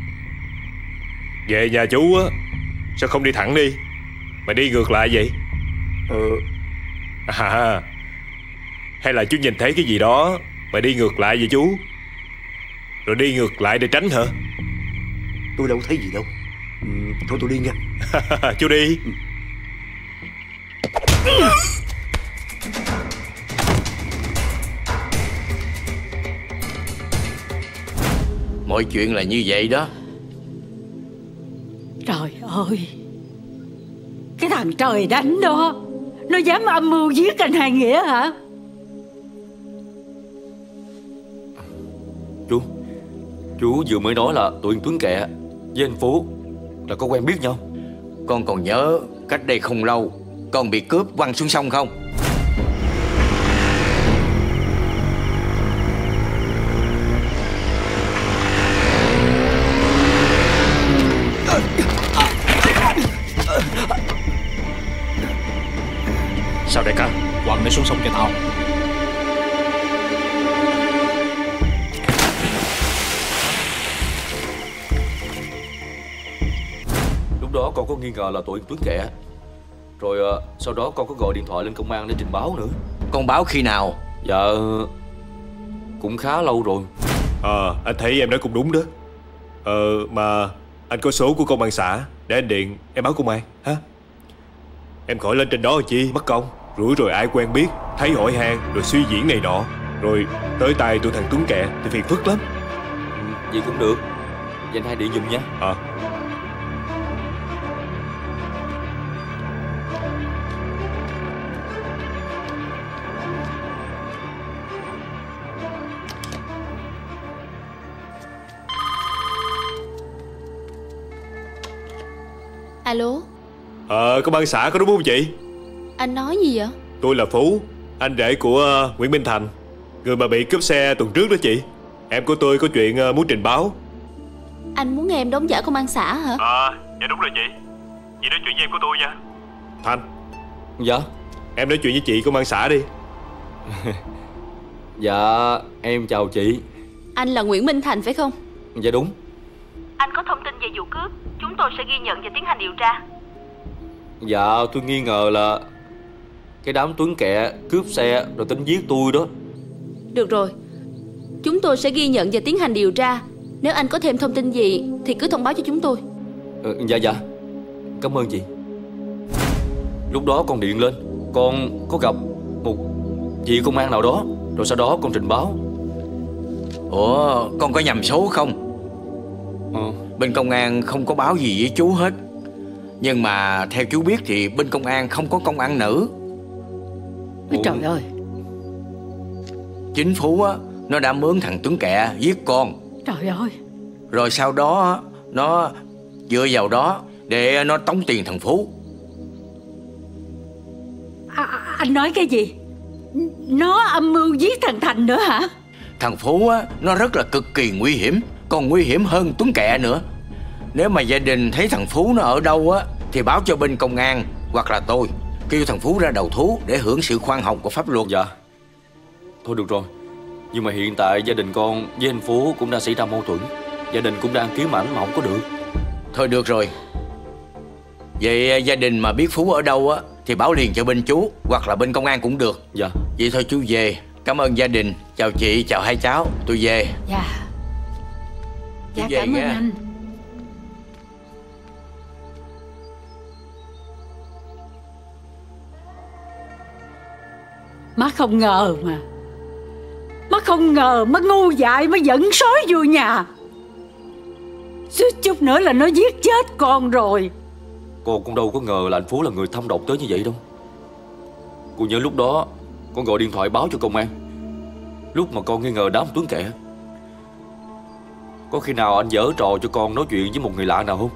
Về nhà chú á, sao không đi thẳng đi mà đi ngược lại vậy? Hay là chú nhìn thấy cái gì đó mà đi ngược lại vậy chú? Rồi đi ngược lại để tránh hả? Tôi đâu thấy gì đâu. Thôi tôi đi nha. Chú đi. Mọi chuyện là như vậy đó. Trời ơi. Cái thằng trời đánh đó nó dám âm mưu giết anh Hai Nghĩa hả? Chú vừa mới nói là tụi Tuấn Kẹ với anh Phú là có quen biết nhau. Con còn nhớ cách đây không lâu con bị cướp quăng xuống sông không? Sao đại ca? Quăng nó xuống sông cho tao. Lúc đó con có nghi ngờ là tụi Tuấn Kẹ. Rồi sau đó con có gọi điện thoại lên công an để trình báo nữa. Con báo khi nào? Dạ cũng khá lâu rồi. Anh thấy em nói cũng đúng đó. Mà anh có số của công an xã để anh điện em báo công an ha. Em khỏi lên trên đó rồi chi mất công. Rủi rồi ai quen biết thấy hỏi han rồi suy diễn này nọ, rồi tới tay tụi thằng Tuấn Kẹ thì phiền phức lắm. Vậy cũng được. Vậy anh Hai điện giùm nha. Alo. Công an xã có đúng không chị? Anh nói gì vậy? Tôi là Phú, anh rể của Nguyễn Minh Thành, người mà bị cướp xe tuần trước đó chị. Em của tôi có chuyện muốn trình báo. Anh muốn nghe em đóng giả công an xã hả? Dạ đúng rồi chị. Chị nói chuyện với em của tôi nha. Thành. Dạ. Em nói chuyện với chị công an xã đi. Dạ em chào chị. Anh là Nguyễn Minh Thành phải không? Dạ đúng. Anh có thông tin về vụ cướp, chúng tôi sẽ ghi nhận và tiến hành điều tra. Dạ tôi nghi ngờ là cái đám Tuấn Kẹ cướp xe rồi tính giết tôi đó. Được rồi, chúng tôi sẽ ghi nhận và tiến hành điều tra. Nếu anh có thêm thông tin gì thì cứ thông báo cho chúng tôi. Dạ dạ, cảm ơn chị. Lúc đó con điện lên, con có gặp một chị công an nào đó, rồi sau đó con trình báo. Ủa, con có nhầm số không? Bên công an không có báo gì với chú hết. Nhưng mà theo chú biết thì bên công an không có công an nữ. Trời ơi. Chính Phú á, nó đã mướn thằng Tuấn Kẹ giết con. Trời ơi. Rồi sau đó nó dựa vào đó để nó tống tiền thằng Phú. Anh nói cái gì? Nó âm mưu giết thằng Thành nữa hả? Thằng Phú á, nó rất là cực kỳ nguy hiểm, còn nguy hiểm hơn Tuấn Kẹ nữa. Nếu mà gia đình thấy thằng Phú nó ở đâu á thì báo cho bên công an hoặc là tôi, kêu thằng Phú ra đầu thú để hưởng sự khoan hồng của pháp luật. Dạ. Thôi được rồi. Nhưng mà hiện tại gia đình con với anh Phú cũng đã xảy ra mâu thuẫn. Gia đình cũng đang kiếm ảnh mà không có được. Thôi được rồi. Vậy gia đình mà biết Phú ở đâu á thì báo liền cho bên chú hoặc là bên công an cũng được. Dạ. Vậy thôi chú về. Cảm ơn gia đình. Chào chị, chào hai cháu. Tôi về. Dạ. Dạ cảm ơn anh. Má không ngờ mà. Má không ngờ, má ngu dại, má dẫn sói vô nhà. Suýt chút nữa là nó giết chết con rồi. Con cũng đâu có ngờ là anh Phú là người thâm độc tới như vậy đâu. Cô nhớ lúc đó con gọi điện thoại báo cho công an, lúc mà con nghi ngờ đám Tuấn Kẹ. Có khi nào anh giở trò cho con nói chuyện với một người lạ nào không?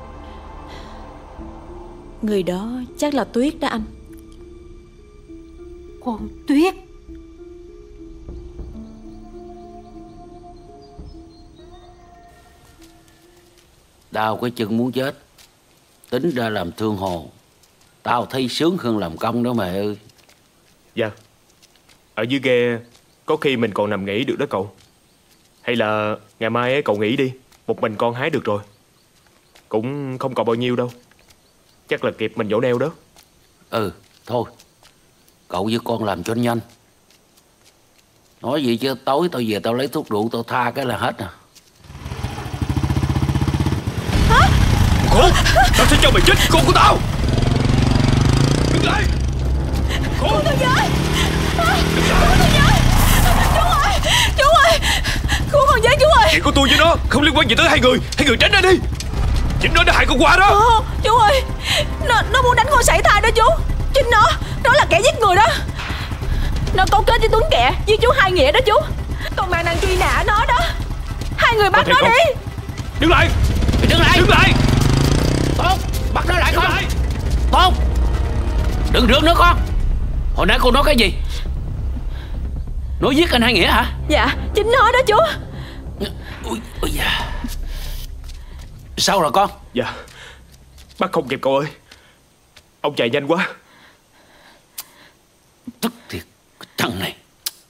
Người đó chắc là Tuyết đó anh. Con Tuyết? Đau cái chân muốn chết. Tính ra làm thương hồ, tao thấy sướng hơn làm công đó mẹ ơi. Dạ. Ở dưới ghe có khi mình còn nằm nghỉ được đó cậu. Hay là ngày mai ấy cậu nghỉ đi, một mình con hái được rồi. Cũng không còn bao nhiêu đâu. Chắc là kịp mình nhổ neo đó. Thôi cậu với con làm cho nhanh. Nói gì chứ tối tao về tao lấy thuốc rượu tao tha cái là hết à. Khốn! Tao sẽ cho mày chết con của tao! Đứng lại! Khốn! Cứu tôi với! Cứu tôi với! Chú ơi! Chú ơi! Cứu con với chú ơi! Chuyện của tôi với nó không liên quan gì tới hai người. Hai người tránh ra đi! Chính nó đã hại con Qua đó! Chú ơi! Nó muốn đánh con sảy thai đó chú! Chính nó là kẻ giết người đó! Nó cấu kết với Tuấn Kẹ, với chú Hai Nghĩa đó chú! Công an đang truy nã nó đó! Hai người bắt nó đi! Đứng lại! Đứng lại! Đứng lại! Tốt! Bắt nó lại con! Tốt! Đừng rước nữa con! Hồi nãy con nói cái gì? Nói giết anh Hai Nghĩa hả? Dạ, chính nó đó chú! Ôi da. Sao rồi con? Dạ, bắt không kịp cậu ơi. Ông chạy nhanh quá. Tức thiệt, cái thằng này.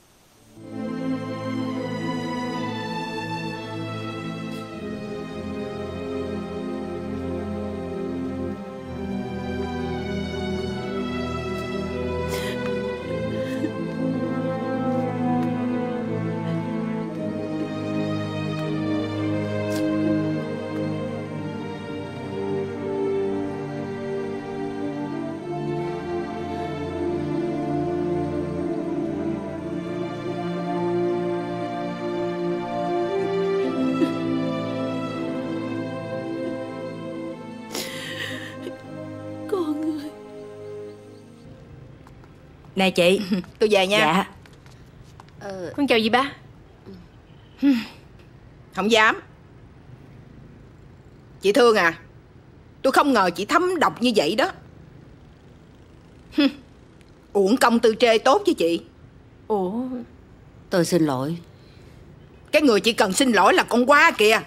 Nè chị. Tôi về nha. Dạ. Con chào dì ba. Không dám. Chị Thương à, tôi không ngờ chị thấm độc như vậy đó. Uổng công Tư Trê tốt với chị. Ủa, tôi xin lỗi. Cái người chị cần xin lỗi là con Qua kìa.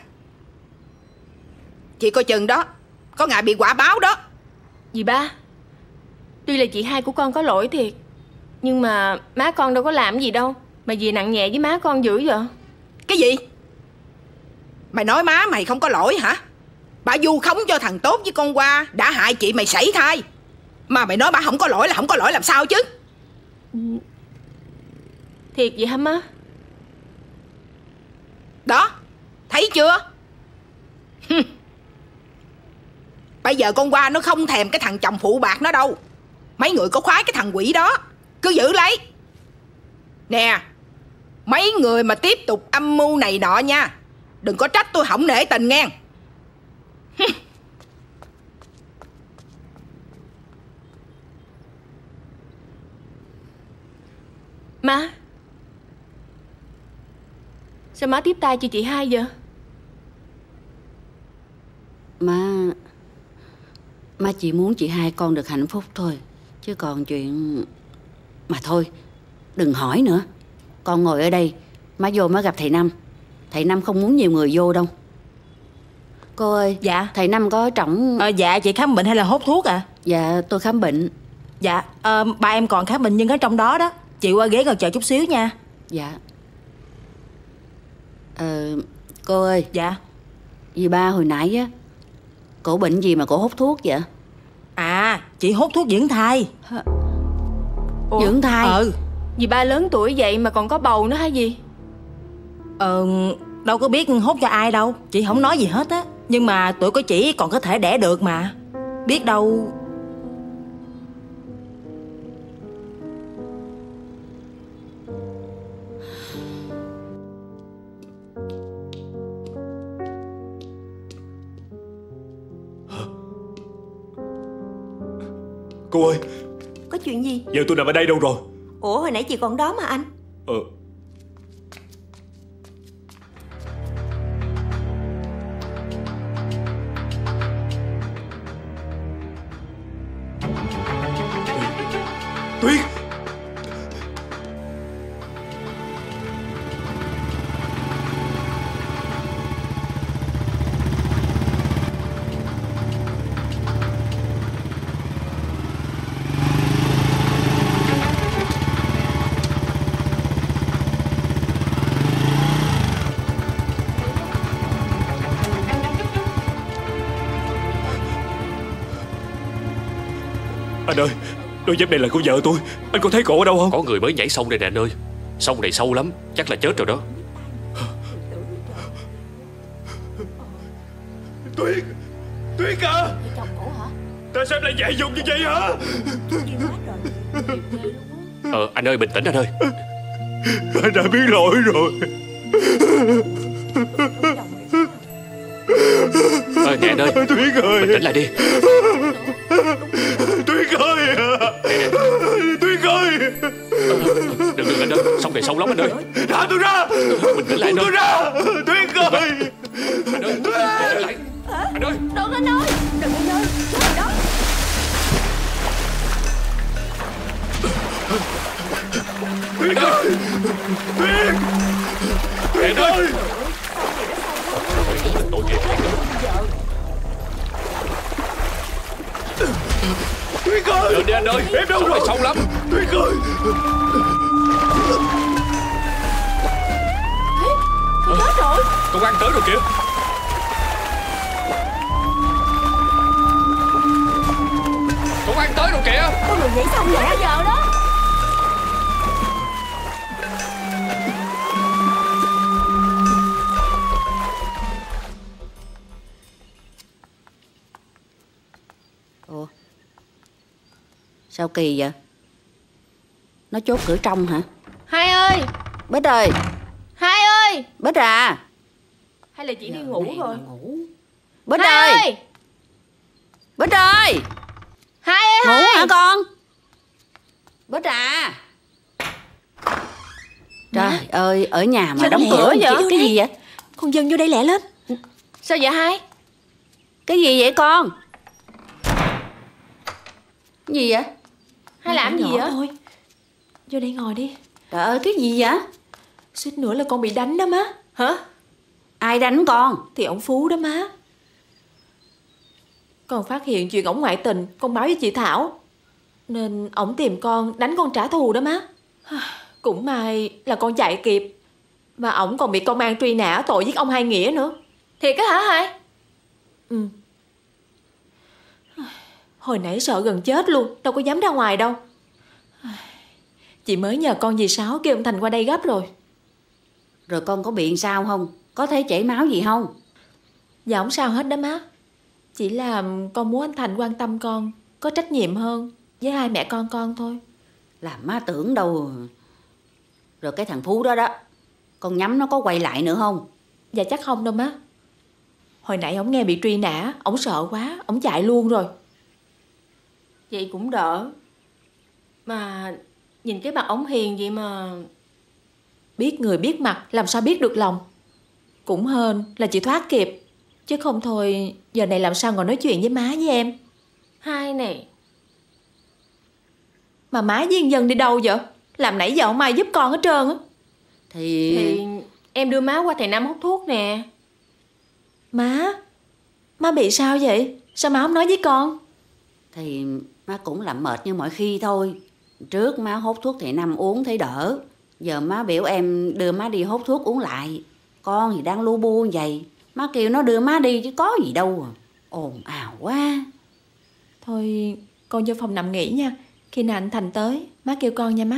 Chị coi chừng đó, có ngại bị quả báo đó. dì ba, tuy là chị hai của con có lỗi thiệt, nhưng mà má con đâu có làm gì đâu mà dì nặng nhẹ với má con dữ vậy. Cái gì? Mày nói má mày không có lỗi hả? Bà vu khống cho thằng Tốt với con Qua đã hại chị mày sảy thai. Mà mày nói bà không có lỗi là không có lỗi làm sao chứ? Thiệt vậy hả má? Đó, thấy chưa? Bây giờ con Hoa nó không thèm cái thằng chồng phụ bạc nó đâu. Mấy người có khoái cái thằng quỷ đó, cứ giữ lấy. Nè, mấy người mà tiếp tục âm mưu này nọ nha, đừng có trách tôi không nể tình nghe. Má, sao má tiếp tay cho chị hai vậy? Má chỉ muốn chị hai con được hạnh phúc thôi. Chứ còn chuyện... Mà thôi, đừng hỏi nữa. Con ngồi ở đây, má vô má gặp thầy Năm. Thầy Năm không muốn nhiều người vô đâu. Cô ơi. Dạ. Thầy Năm có trọng... Dạ, chị khám bệnh hay là hốt thuốc à? Dạ, tôi khám bệnh. Dạ, ba em còn khám bệnh nhân ở trong đó đó. Chị qua ghế gần chờ chút xíu nha. Dạ. Cô ơi. Dạ. Dì ba hồi nãy á, cổ bệnh gì mà cổ hút thuốc vậy? À, chị hút thuốc dưỡng thai. Dưỡng thai? Dì ba lớn tuổi vậy mà còn có bầu nữa hả gì? Đâu có biết hút cho ai đâu. Chị không nói gì hết á. Nhưng mà tuổi của chị còn có thể đẻ được mà. Biết đâu... Cô ơi. Có chuyện gì? Giờ tôi nằm ở đây đâu rồi? Ủa hồi nãy chị còn đó mà anh. Tuyết. Anh ơi, đôi dép này là của vợ tôi. Anh có thấy cổ ở đâu không? Có người mới nhảy sông đây nè anh ơi. Sông này sâu lắm, chắc là chết rồi đó. Tuyết. Tuyết à. Tại sao em lại dại dột như vậy hả? Anh ơi, bình tĩnh anh ơi. Anh đã biết lỗi rồi. Nè anh ơi, Tuyết ơi, bình tĩnh lại đi. Tuyết ơi. Tuyết ơi. Đừng anh ơi, sông này sâu lắm anh ơi. Thả tôi ra. Bình tĩnh lại anh ơi. Tôi ra. Tuyết ơi. Anh ơi, bình tĩnh lại. Anh ơi. Đừng anh ơi. Đừng anh ơi. Trời đó. Tuyết ơi. Tuyết. Tuyết ơi. Tội nghiệp. Tuyết ơi. Lên đi anh ơi. Em đâu rồi? Sâu lắm. Tuyết ơi. Chết rồi. Công an tới rồi kìa. Công an tới rồi kìa. Có người nhảy xong rồi giờ đó. Ủa, sao kỳ vậy? Nó chốt cửa trong hả? Hai ơi. Bích ơi. Hai ơi. Bích à. Hay là chị đi ngủ rồi? Bích Hai ơi. ơi. Bích ơi. Hai ơi. Ngủ Hai. hả con? Bích à. Trời ơi, ở nhà mà Sao đóng đóng cửa cửa vậy? vậy? Cái gì vậy? Con Dân vô đây lẹ lên. Sao vậy Hai? Cái gì vậy con? Cái gì vậy? Hai làm gì vậy? Thôi. Vô đây ngồi đi. Trời ơi, cái gì vậy? Suýt nữa là con bị đánh đó má. Hả? Ai đánh con? Thì ông Phú đó má. Con phát hiện chuyện ổng ngoại tình, con báo với chị Thảo. Nên ổng tìm con, đánh con trả thù đó má. Cũng may là con chạy kịp. Mà ổng còn bị công an truy nã tội giết ông Hai Nghĩa nữa. Thiệt á hả Hai? Ừ. Hồi nãy sợ gần chết luôn, đâu có dám ra ngoài đâu. Chị mới nhờ con dì Sáu kêu ông Thành qua đây gấp rồi. Rồi con có bị sao không? Có thấy chảy máu gì không? Dạ không sao hết đó má. Chỉ là con muốn anh Thành quan tâm con, có trách nhiệm hơn với hai mẹ con thôi. Làm má tưởng đâu. Rồi cái thằng Phú đó đó, con nhắm nó có quay lại nữa không? Dạ chắc không đâu má. Hồi nãy ổng nghe bị truy nã, ổng sợ quá, ổng chạy luôn rồi. Vậy cũng đỡ. Mà nhìn cái mặt ổng hiền vậy mà. Biết người biết mặt làm sao biết được lòng. Cũng hên là chị thoát kịp, chứ không thôi giờ này làm sao ngồi nói chuyện với má với em. Hai này. Mà má với dân đi đâu vậy? Làm nãy giờ không ai giúp con hết trơn á. Thì em đưa má qua thầy Năm hút thuốc nè. Má bị sao vậy? Sao má không nói với con? Thì má cũng làm mệt như mọi khi thôi. Trước má hút thuốc thầy Năm uống thấy đỡ. Giờ má biểu em đưa má đi hút thuốc uống lại. Con thì đang lu bu như vậy. Má kêu nó đưa má đi chứ có gì đâu à. Ồn ào quá. Thôi con vô phòng nằm nghỉ nha. Khi nào anh Thành tới má kêu con nha má.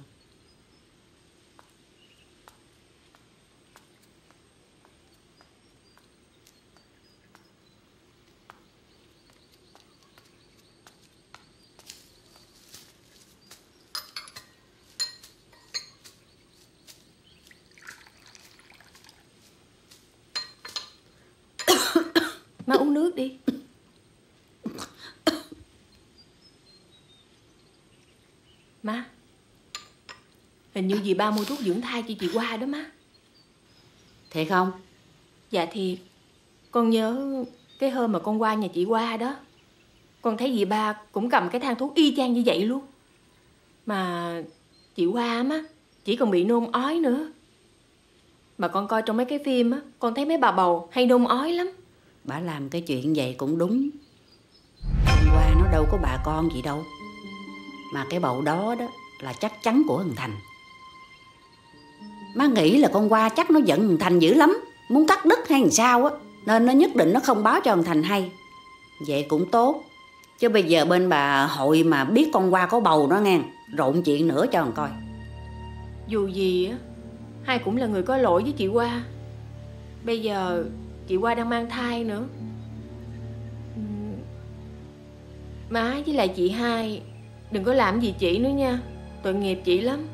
Má uống nước đi. Má, hình như dì ba mua thuốc dưỡng thai cho chị qua đó má. Thiệt không? Dạ thiệt. Con nhớ cái hôm mà con qua nhà chị qua đó, con thấy dì ba cũng cầm cái thang thuốc y chang như vậy luôn. Mà chị qua má, chỉ còn bị nôn ói nữa. Mà con coi trong mấy cái phim á, con thấy mấy bà bầu hay nôn ói lắm. Bà làm cái chuyện vậy cũng đúng. Hôm qua nó đâu có bà con gì đâu. Mà cái bầu đó đó là chắc chắn của thằng Thành. Má nghĩ là con qua chắc nó giận thằng Thành dữ lắm, muốn cắt đứt hay làm sao á, nên nó nhất định nó không báo cho thằng Thành hay. Vậy cũng tốt. Chứ bây giờ bên bà hội mà biết con qua có bầu đó nghe, rộn chuyện nữa cho thằng coi. Dù gì á, hai cũng là người có lỗi với chị Hoa. Bây giờ chị Hoa đang mang thai nữa. Má với lại chị hai đừng có làm gì chị nữa nha. Tội nghiệp chị lắm.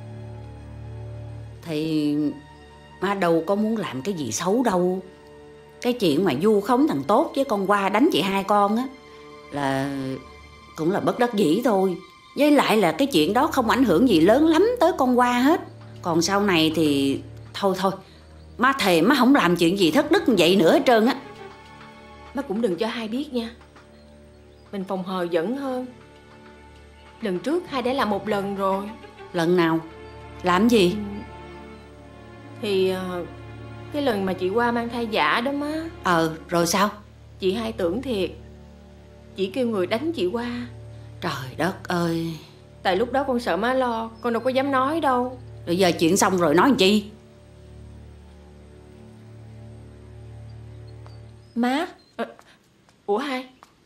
Thì má đâu có muốn làm cái gì xấu đâu. Cái chuyện mà vu khống thằng Tốt với con Hoa đánh chị hai con á là cũng là bất đắc dĩ thôi. Với lại là cái chuyện đó không ảnh hưởng gì lớn lắm tới con Hoa hết. Còn sau này thì thôi má thề má không làm chuyện gì thất đức như vậy nữa hết trơn á. Má cũng đừng cho hai biết nha. Mình phòng hờ vẫn hơn. Lần trước hai đã làm một lần rồi. Lần nào? Làm gì? Thì cái lần mà chị Hoa mang thai giả đó má. Rồi sao? Chị hai tưởng thiệt. Chị kêu người đánh chị Hoa. Trời đất ơi. Tại lúc đó con sợ má lo, con đâu có dám nói đâu. Rồi giờ chuyện xong rồi nói làm chi? Má. Ủa hai?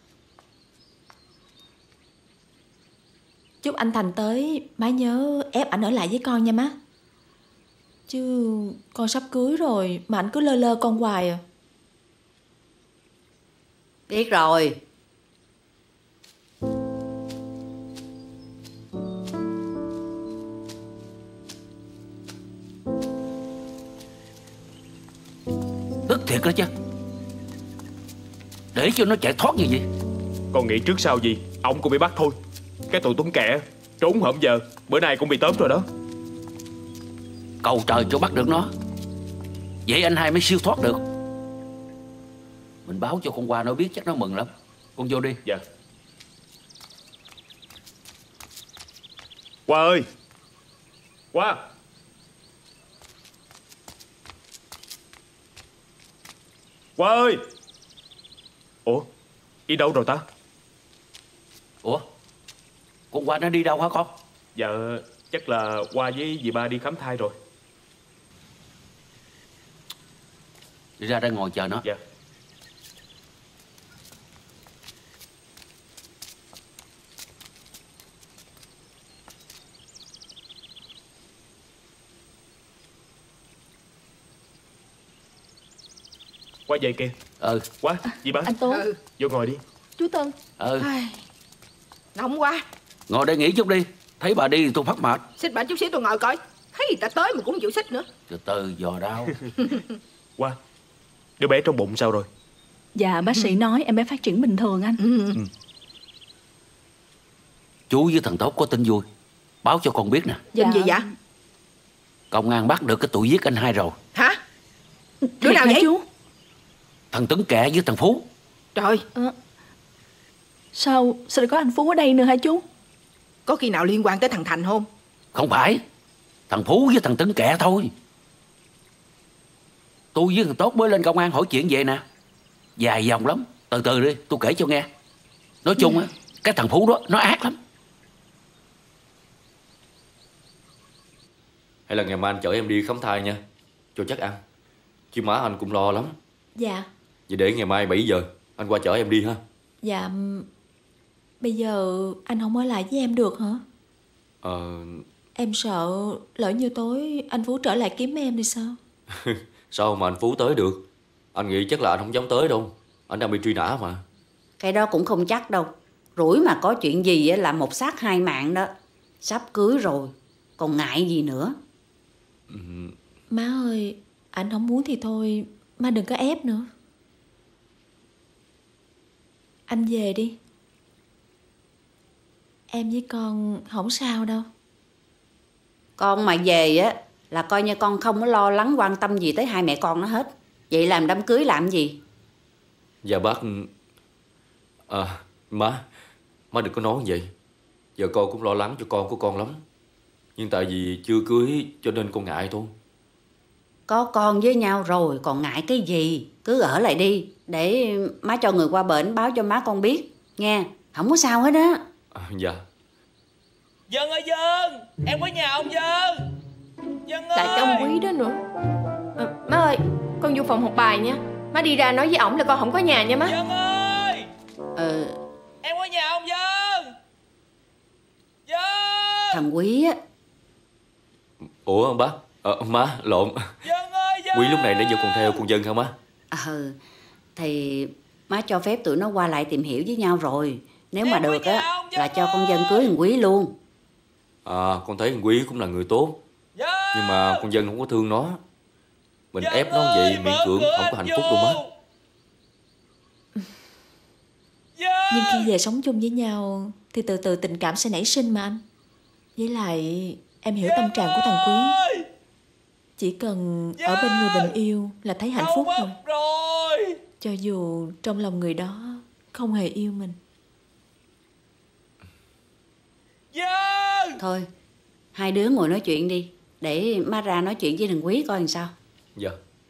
Chúc anh Thành tới má nhớ ép ảnh ở lại với con nha má. Chứ con sắp cưới rồi mà ảnh cứ lơ lơ con hoài à. Biết rồi. Tức thiệt đó chứ. Để cho nó chạy thoát như vậy. Con nghĩ trước sau gì ông cũng bị bắt thôi. Cái tụi Tuấn Kẹ trốn hổm giờ, bữa nay cũng bị tóm rồi đó. Cầu trời cho bắt được nó. Vậy anh hai mới siêu thoát được. Mình báo cho con Hoa nó biết chắc nó mừng lắm. Con vô đi. Dạ. Hoa ơi. Hoa. Hoa ơi. Ủa, đi đâu rồi ta? Ủa, con Hoa nó đi đâu hả con? Dạ, chắc là Hoa với dì ba đi khám thai rồi. Đi ra đây ngồi chờ nó. Dạ. Qua về kìa. Quá, gì ba? Anh Tú. Vô ngồi đi. Chú Tân. Nóng quá. Ngồi đây nghỉ chút đi. Thấy bà đi thì tôi phát mệt. Xích bà chút xíu tôi ngồi coi. Thấy người ta tới mà cũng không chịu xích nữa. Từ từ dò đau. Qua, đứa bé trong bụng sao rồi? Dạ bác sĩ nói em bé phát triển bình thường anh. Chú với thằng Tốt có tin vui, báo cho con biết nè. Tin gì vậy? Công an bắt được cái tụi giết anh hai rồi. Hả? Đứa nào vậy? Chú? Thằng Tuấn Kẹ với thằng Phú. Trời. Sao lại có anh Phú ở đây nữa hả chú? Có khi nào liên quan tới thằng Thành không? Không phải, thằng Phú với thằng Tuấn Kẹ thôi. Tôi với thằng Tốt mới lên công an hỏi chuyện vậy nè. Dài dòng lắm. Từ từ đi, tôi kể cho nghe. Nói chung á, cái thằng Phú đó nó ác lắm. Hay là ngày mai anh chở em đi khám thai nha, cho chắc ăn. Chứ má anh cũng lo lắm. Dạ. Vậy để ngày mai 7 giờ anh qua chở em đi ha. Dạ. Bây giờ anh không ở lại với em được hả? Em sợ lỡ như tối anh Phú trở lại kiếm em thì sao? Sao mà anh Phú tới được? Anh nghĩ chắc là anh không dám tới đâu. Anh đang bị truy nã mà. Cái đó cũng không chắc đâu. Rủi mà có chuyện gì là một xác hai mạng đó. Sắp cưới rồi, còn ngại gì nữa. Má ơi, anh không muốn thì thôi, má đừng có ép nữa. Anh về đi. Em với con không sao đâu. Con mà về á là coi như con không có lo lắng quan tâm gì tới hai mẹ con nó hết. Vậy làm đám cưới làm gì? Dạ bác. Má đừng có nói vậy. Giờ con cũng lo lắng cho con của con lắm. Nhưng tại vì chưa cưới cho nên con ngại thôi. Có con với nhau rồi còn ngại cái gì? Cứ ở lại đi, để má cho người qua bển báo cho má con biết. Nghe, không có sao hết á. Dạ. Dân ơi Dân, em có nhà không Dân? Dân ơi. Lại cái ông Quý đó nữa. Má ơi, con vô phòng học bài nha. Má đi ra nói với ổng là con không có nhà nha má. Dân ơi. Em có nhà không Dân? Dân. Thằng Quý á. Ủa bác? Má, lộn. Dân ơi Dân. Quý lúc này nãy giờ còn theo con Dân hả má? Thì má cho phép tụi nó qua lại tìm hiểu với nhau rồi. Nếu mà được á là cho con Dân cưới thằng Quý luôn. Con thấy thằng Quý cũng là người tốt. Nhưng mà con Dân không có thương nó. Mình Dân ép nó vậy miễn cưỡng không có hạnh phúc đâu má. Nhưng khi về sống chung với nhau thì từ từ tình cảm sẽ nảy sinh mà anh. Với lại em hiểu tâm trạng của thằng Quý. Chỉ cần ở bên người mình yêu là thấy hạnh phúc rồi. Cho dù trong lòng người đó không hề yêu mình. Thôi, hai đứa ngồi nói chuyện đi. Để má ra nói chuyện với thằng Quý coi làm sao. Dạ.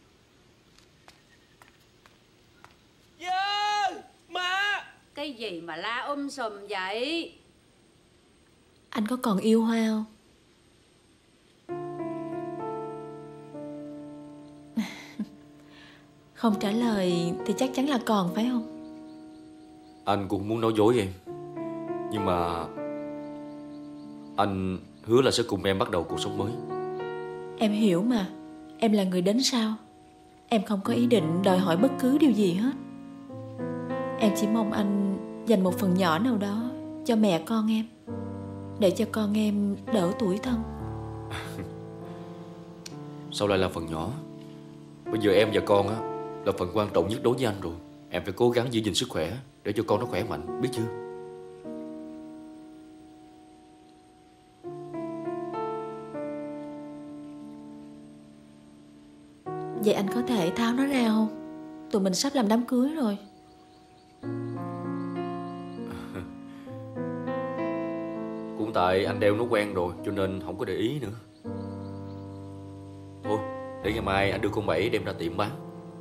Má. Cái gì mà la sùm vậy? Anh có còn yêu Hoa không? Không trả lời thì chắc chắn là còn phải không? Anh cũng muốn nói dối em. Nhưng mà anh hứa là sẽ cùng em bắt đầu cuộc sống mới. Em hiểu mà. Em là người đến sau. Em không có ý định đòi hỏi bất cứ điều gì hết. Em chỉ mong anh dành một phần nhỏ nào đó cho mẹ con em, để cho con em đỡ tủi thân. Sao lại là phần nhỏ? Bây giờ em và con á là phần quan trọng nhất đối với anh rồi. Em phải cố gắng giữ gìn sức khỏe để cho con nó khỏe mạnh, biết chưa? Vậy anh có thể tháo nó ra không? Tụi mình sắp làm đám cưới rồi. Cũng tại anh đeo nó quen rồi cho nên không có để ý nữa. Thôi, để ngày mai anh đưa con Bảy đem ra tiệm bán.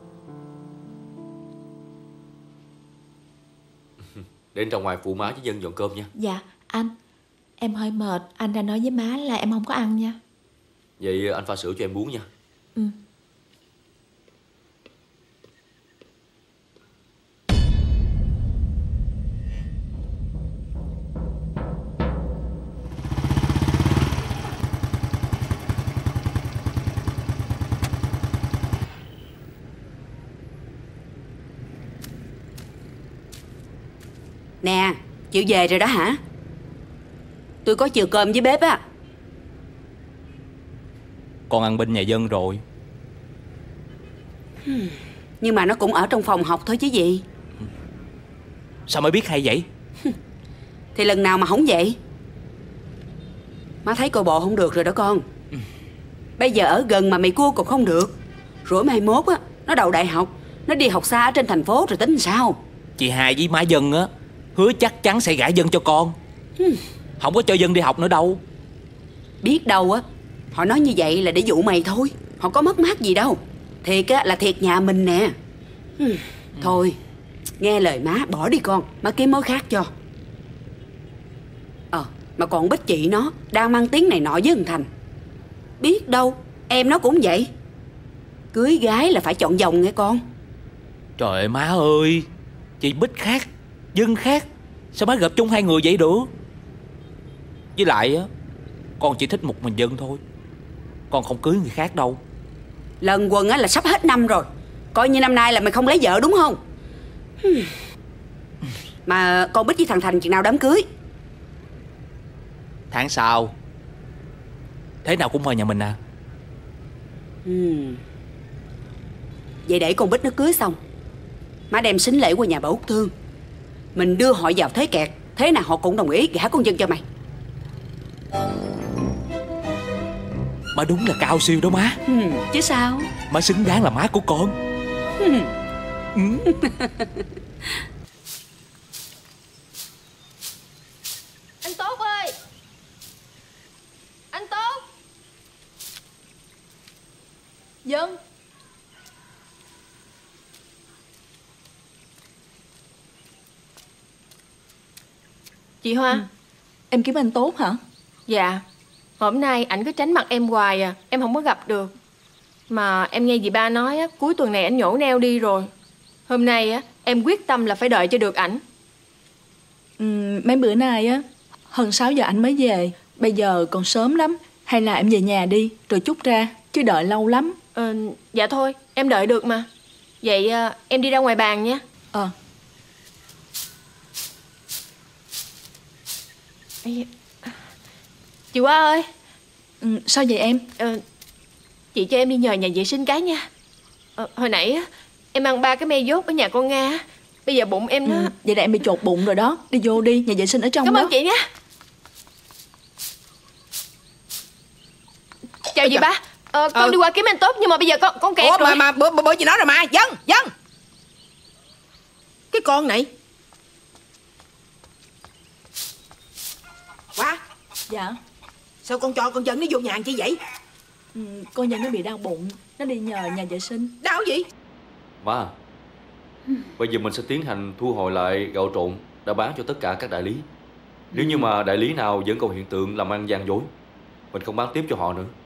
Để anh ra ngoài phụ má với Dân dọn cơm nha. Dạ, anh. Em hơi mệt. Anh đã nói với má là em không có ăn nha. Vậy anh pha sữa cho em uống nha. Nè, chịu về rồi đó hả? Tôi có chiều cơm với bếp á. Con ăn bên nhà dân rồi. Nhưng mà nó cũng ở trong phòng học thôi chứ gì. Sao mới biết hay vậy? Thì lần nào mà không vậy? Má thấy coi bộ không được rồi đó con. Bây giờ ở gần mà mày cua còn không được. Rồi mai mốt á, nó đậu đại học, nó đi học xa ở trên thành phố rồi tính sao? Chị Hai với má Dân á hứa chắc chắn sẽ gả Dân cho con. Không có cho Dân đi học nữa đâu. Biết đâu á, họ nói như vậy là để dụ mày thôi. Họ có mất mát gì đâu. Thiệt á là thiệt nhà mình nè. Thôi, nghe lời má bỏ đi con. Má kiếm mối khác cho. Mà còn Bích chị nó đang mang tiếng này nọ với thằng Thành. Biết đâu em nó cũng vậy. Cưới gái là phải chọn vòng nghe con. Trời ơi má ơi, chị Bích khác, Dân khác, sao má gặp chung hai người vậy được? Với lại á, con chỉ thích một mình Dân thôi. Con không cưới người khác đâu. Lần quần á là sắp hết năm rồi. Coi như năm nay là mày không lấy vợ đúng không? Mà con Bích với thằng Thành chừng nào đám cưới? Tháng sau. Thế nào cũng mời nhà mình à. Vậy để con Bích nó cưới xong, má đem sính lễ qua nhà bà Út Thương. Mình đưa họ vào thế kẹt. Thế nào họ cũng đồng ý gả con Dân cho mày. Má đúng là cao siêu đó má. Chứ sao. Má xứng đáng là má của con. Anh Tốt ơi! Anh Tốt! Dân. Chị Hoa. Em kiếm anh Tốt hả? Dạ. Hôm nay ảnh cứ tránh mặt em hoài à. Em không có gặp được. Mà em nghe dì ba nói á, cuối tuần này ảnh nhổ neo đi rồi. Hôm nay á, em quyết tâm là phải đợi cho được ảnh. Mấy bữa nay á, hơn 6 giờ anh mới về. Bây giờ còn sớm lắm. Hay là em về nhà đi rồi chút ra, chứ đợi lâu lắm. Dạ thôi, em đợi được mà. Vậy em đi ra ngoài bàn nha. Chị Hoa ơi. Sao vậy em? Chị cho em đi nhờ nhà vệ sinh cái nha. Hồi nãy á, em ăn 3 cái me dốt ở nhà con Nga. Bây giờ bụng em nó... Vậy là em bị chột bụng rồi đó. Đi vô đi, nhà vệ sinh ở trong đó. Cảm ơn chị nha. Chào dì ba. Con đi qua kiếm anh Tốt nhưng mà bây giờ con kẹt rồi. Mà bữa chị nói rồi mà. Dân. Cái con này. Quá. Dạ. Sao con cho con Dân nó vô nhà chi vậy? Con Dân nó bị đau bụng. Nó đi nhờ nhà vệ sinh. Đau gì? Má, bây giờ mình sẽ tiến hành thu hồi lại gạo trộn đã bán cho tất cả các đại lý. Nếu như mà đại lý nào vẫn còn hiện tượng làm ăn gian dối, mình không bán tiếp cho họ nữa.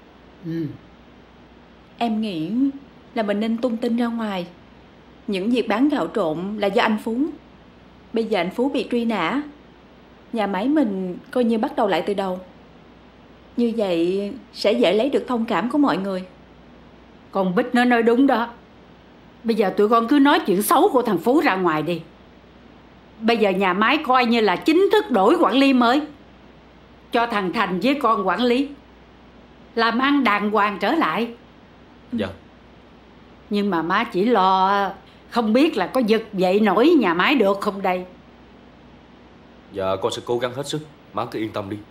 Em nghĩ là mình nên tung tin ra ngoài. Những việc bán gạo trộn là do anh Phú. Bây giờ anh Phú bị truy nã, nhà máy mình coi như bắt đầu lại từ đầu. Như vậy sẽ dễ lấy được thông cảm của mọi người. Con Bích nó nói đúng đó. Bây giờ tụi con cứ nói chuyện xấu của thằng Phú ra ngoài đi. Bây giờ nhà máy coi như là chính thức đổi quản lý mới, cho thằng Thành với con quản lý, làm ăn đàng hoàng trở lại. Dạ. Nhưng mà má chỉ lo không biết là có giật dậy nổi nhà máy được không đây. Dạ con sẽ cố gắng hết sức. Má cứ yên tâm đi.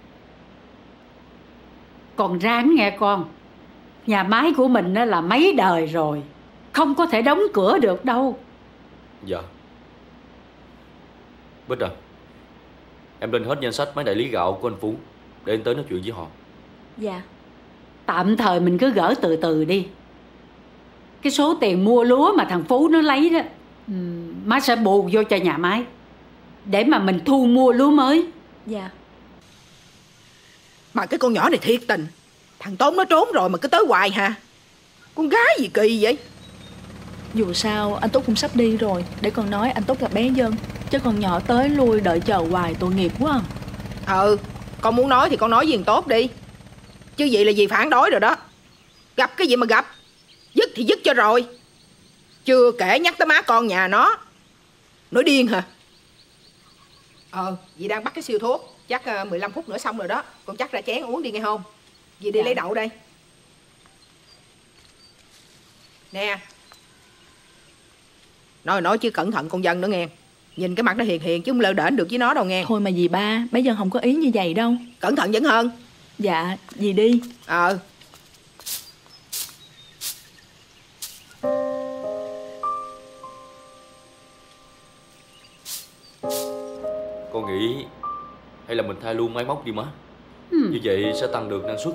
Con ráng nghe con. Nhà máy của mình là mấy đời rồi, không có thể đóng cửa được đâu. Dạ. Bích à, em lên hết danh sách mấy đại lý gạo của anh Phú để anh tới nói chuyện với họ. Dạ. Tạm thời mình cứ gỡ từ từ đi. Cái số tiền mua lúa mà thằng Phú nó lấy đó, má sẽ bù vô cho nhà máy để mà mình thu mua lúa mới. Dạ. Mà cái con nhỏ này thiệt tình. Thằng Tốn nó trốn rồi mà cứ tới hoài hả? Con gái gì kỳ vậy? Dù sao anh Tốt cũng sắp đi rồi. Để con nói anh Tốt gặp bé Dân. Chứ con nhỏ tới lui đợi chờ hoài tội nghiệp quá. Con muốn nói thì con nói với thằng Tốt đi. Chứ vậy là gì phản đối rồi đó. Gặp cái gì mà gặp. Dứt thì dứt cho rồi. Chưa kể nhắc tới má con nhà nó. Nói điên hả? Dì đang bắt cái siêu thuốc. Chắc 15 phút nữa xong rồi đó. Con chắc ra chén uống đi nghe không? Dì đi lấy đậu đây. Nè, nói chứ cẩn thận con Dân nữa nghe. Nhìn cái mặt nó hiền hiền chứ không lơ đễnh được với nó đâu nghe. Thôi mà dì ba, bé Dân không có ý như vậy đâu. Cẩn thận vẫn hơn. Dạ, dì đi. Con nghĩ hay là mình thay luôn máy móc đi má. Như vậy sẽ tăng được năng suất.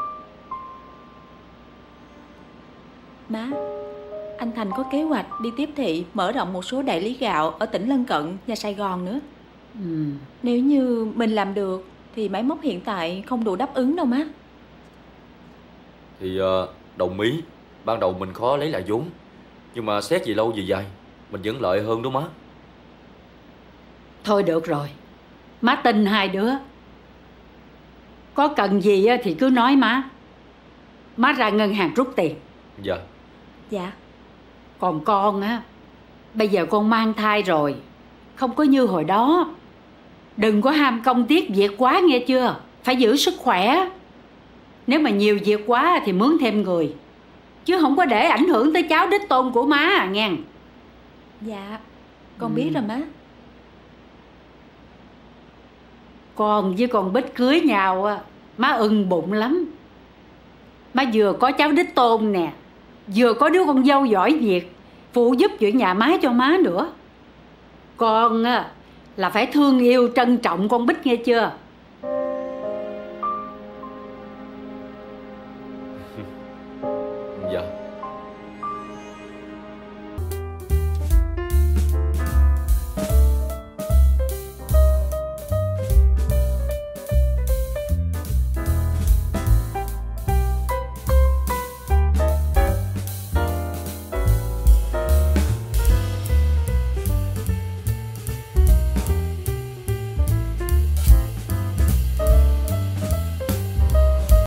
Má, anh Thành có kế hoạch đi tiếp thị mở rộng một số đại lý gạo ở tỉnh lân cận và Sài Gòn nữa. Nếu như mình làm được thì máy móc hiện tại không đủ đáp ứng đâu má. Thì đồng ý. Ban đầu mình khó lấy lại vốn, nhưng mà xét về lâu về dài mình vẫn lợi hơn đó má. Thôi được rồi, má tin hai đứa. Có cần gì thì cứ nói má. Má ra ngân hàng rút tiền. Dạ. Dạ. Còn con á, bây giờ con mang thai rồi, không có như hồi đó. Đừng có ham công tiếc việc quá nghe chưa. Phải giữ sức khỏe. Nếu mà nhiều việc quá thì mướn thêm người, chứ không có để ảnh hưởng tới cháu đích tôn của má à nghe. Dạ, con biết rồi má. Con với con Bích cưới nhau má ưng bụng lắm. Má vừa có cháu đích tôn nè, vừa có đứa con dâu giỏi việc, phụ giúp chuyện nhà má cho má nữa. Con là phải thương yêu trân trọng con Bích nghe chưa.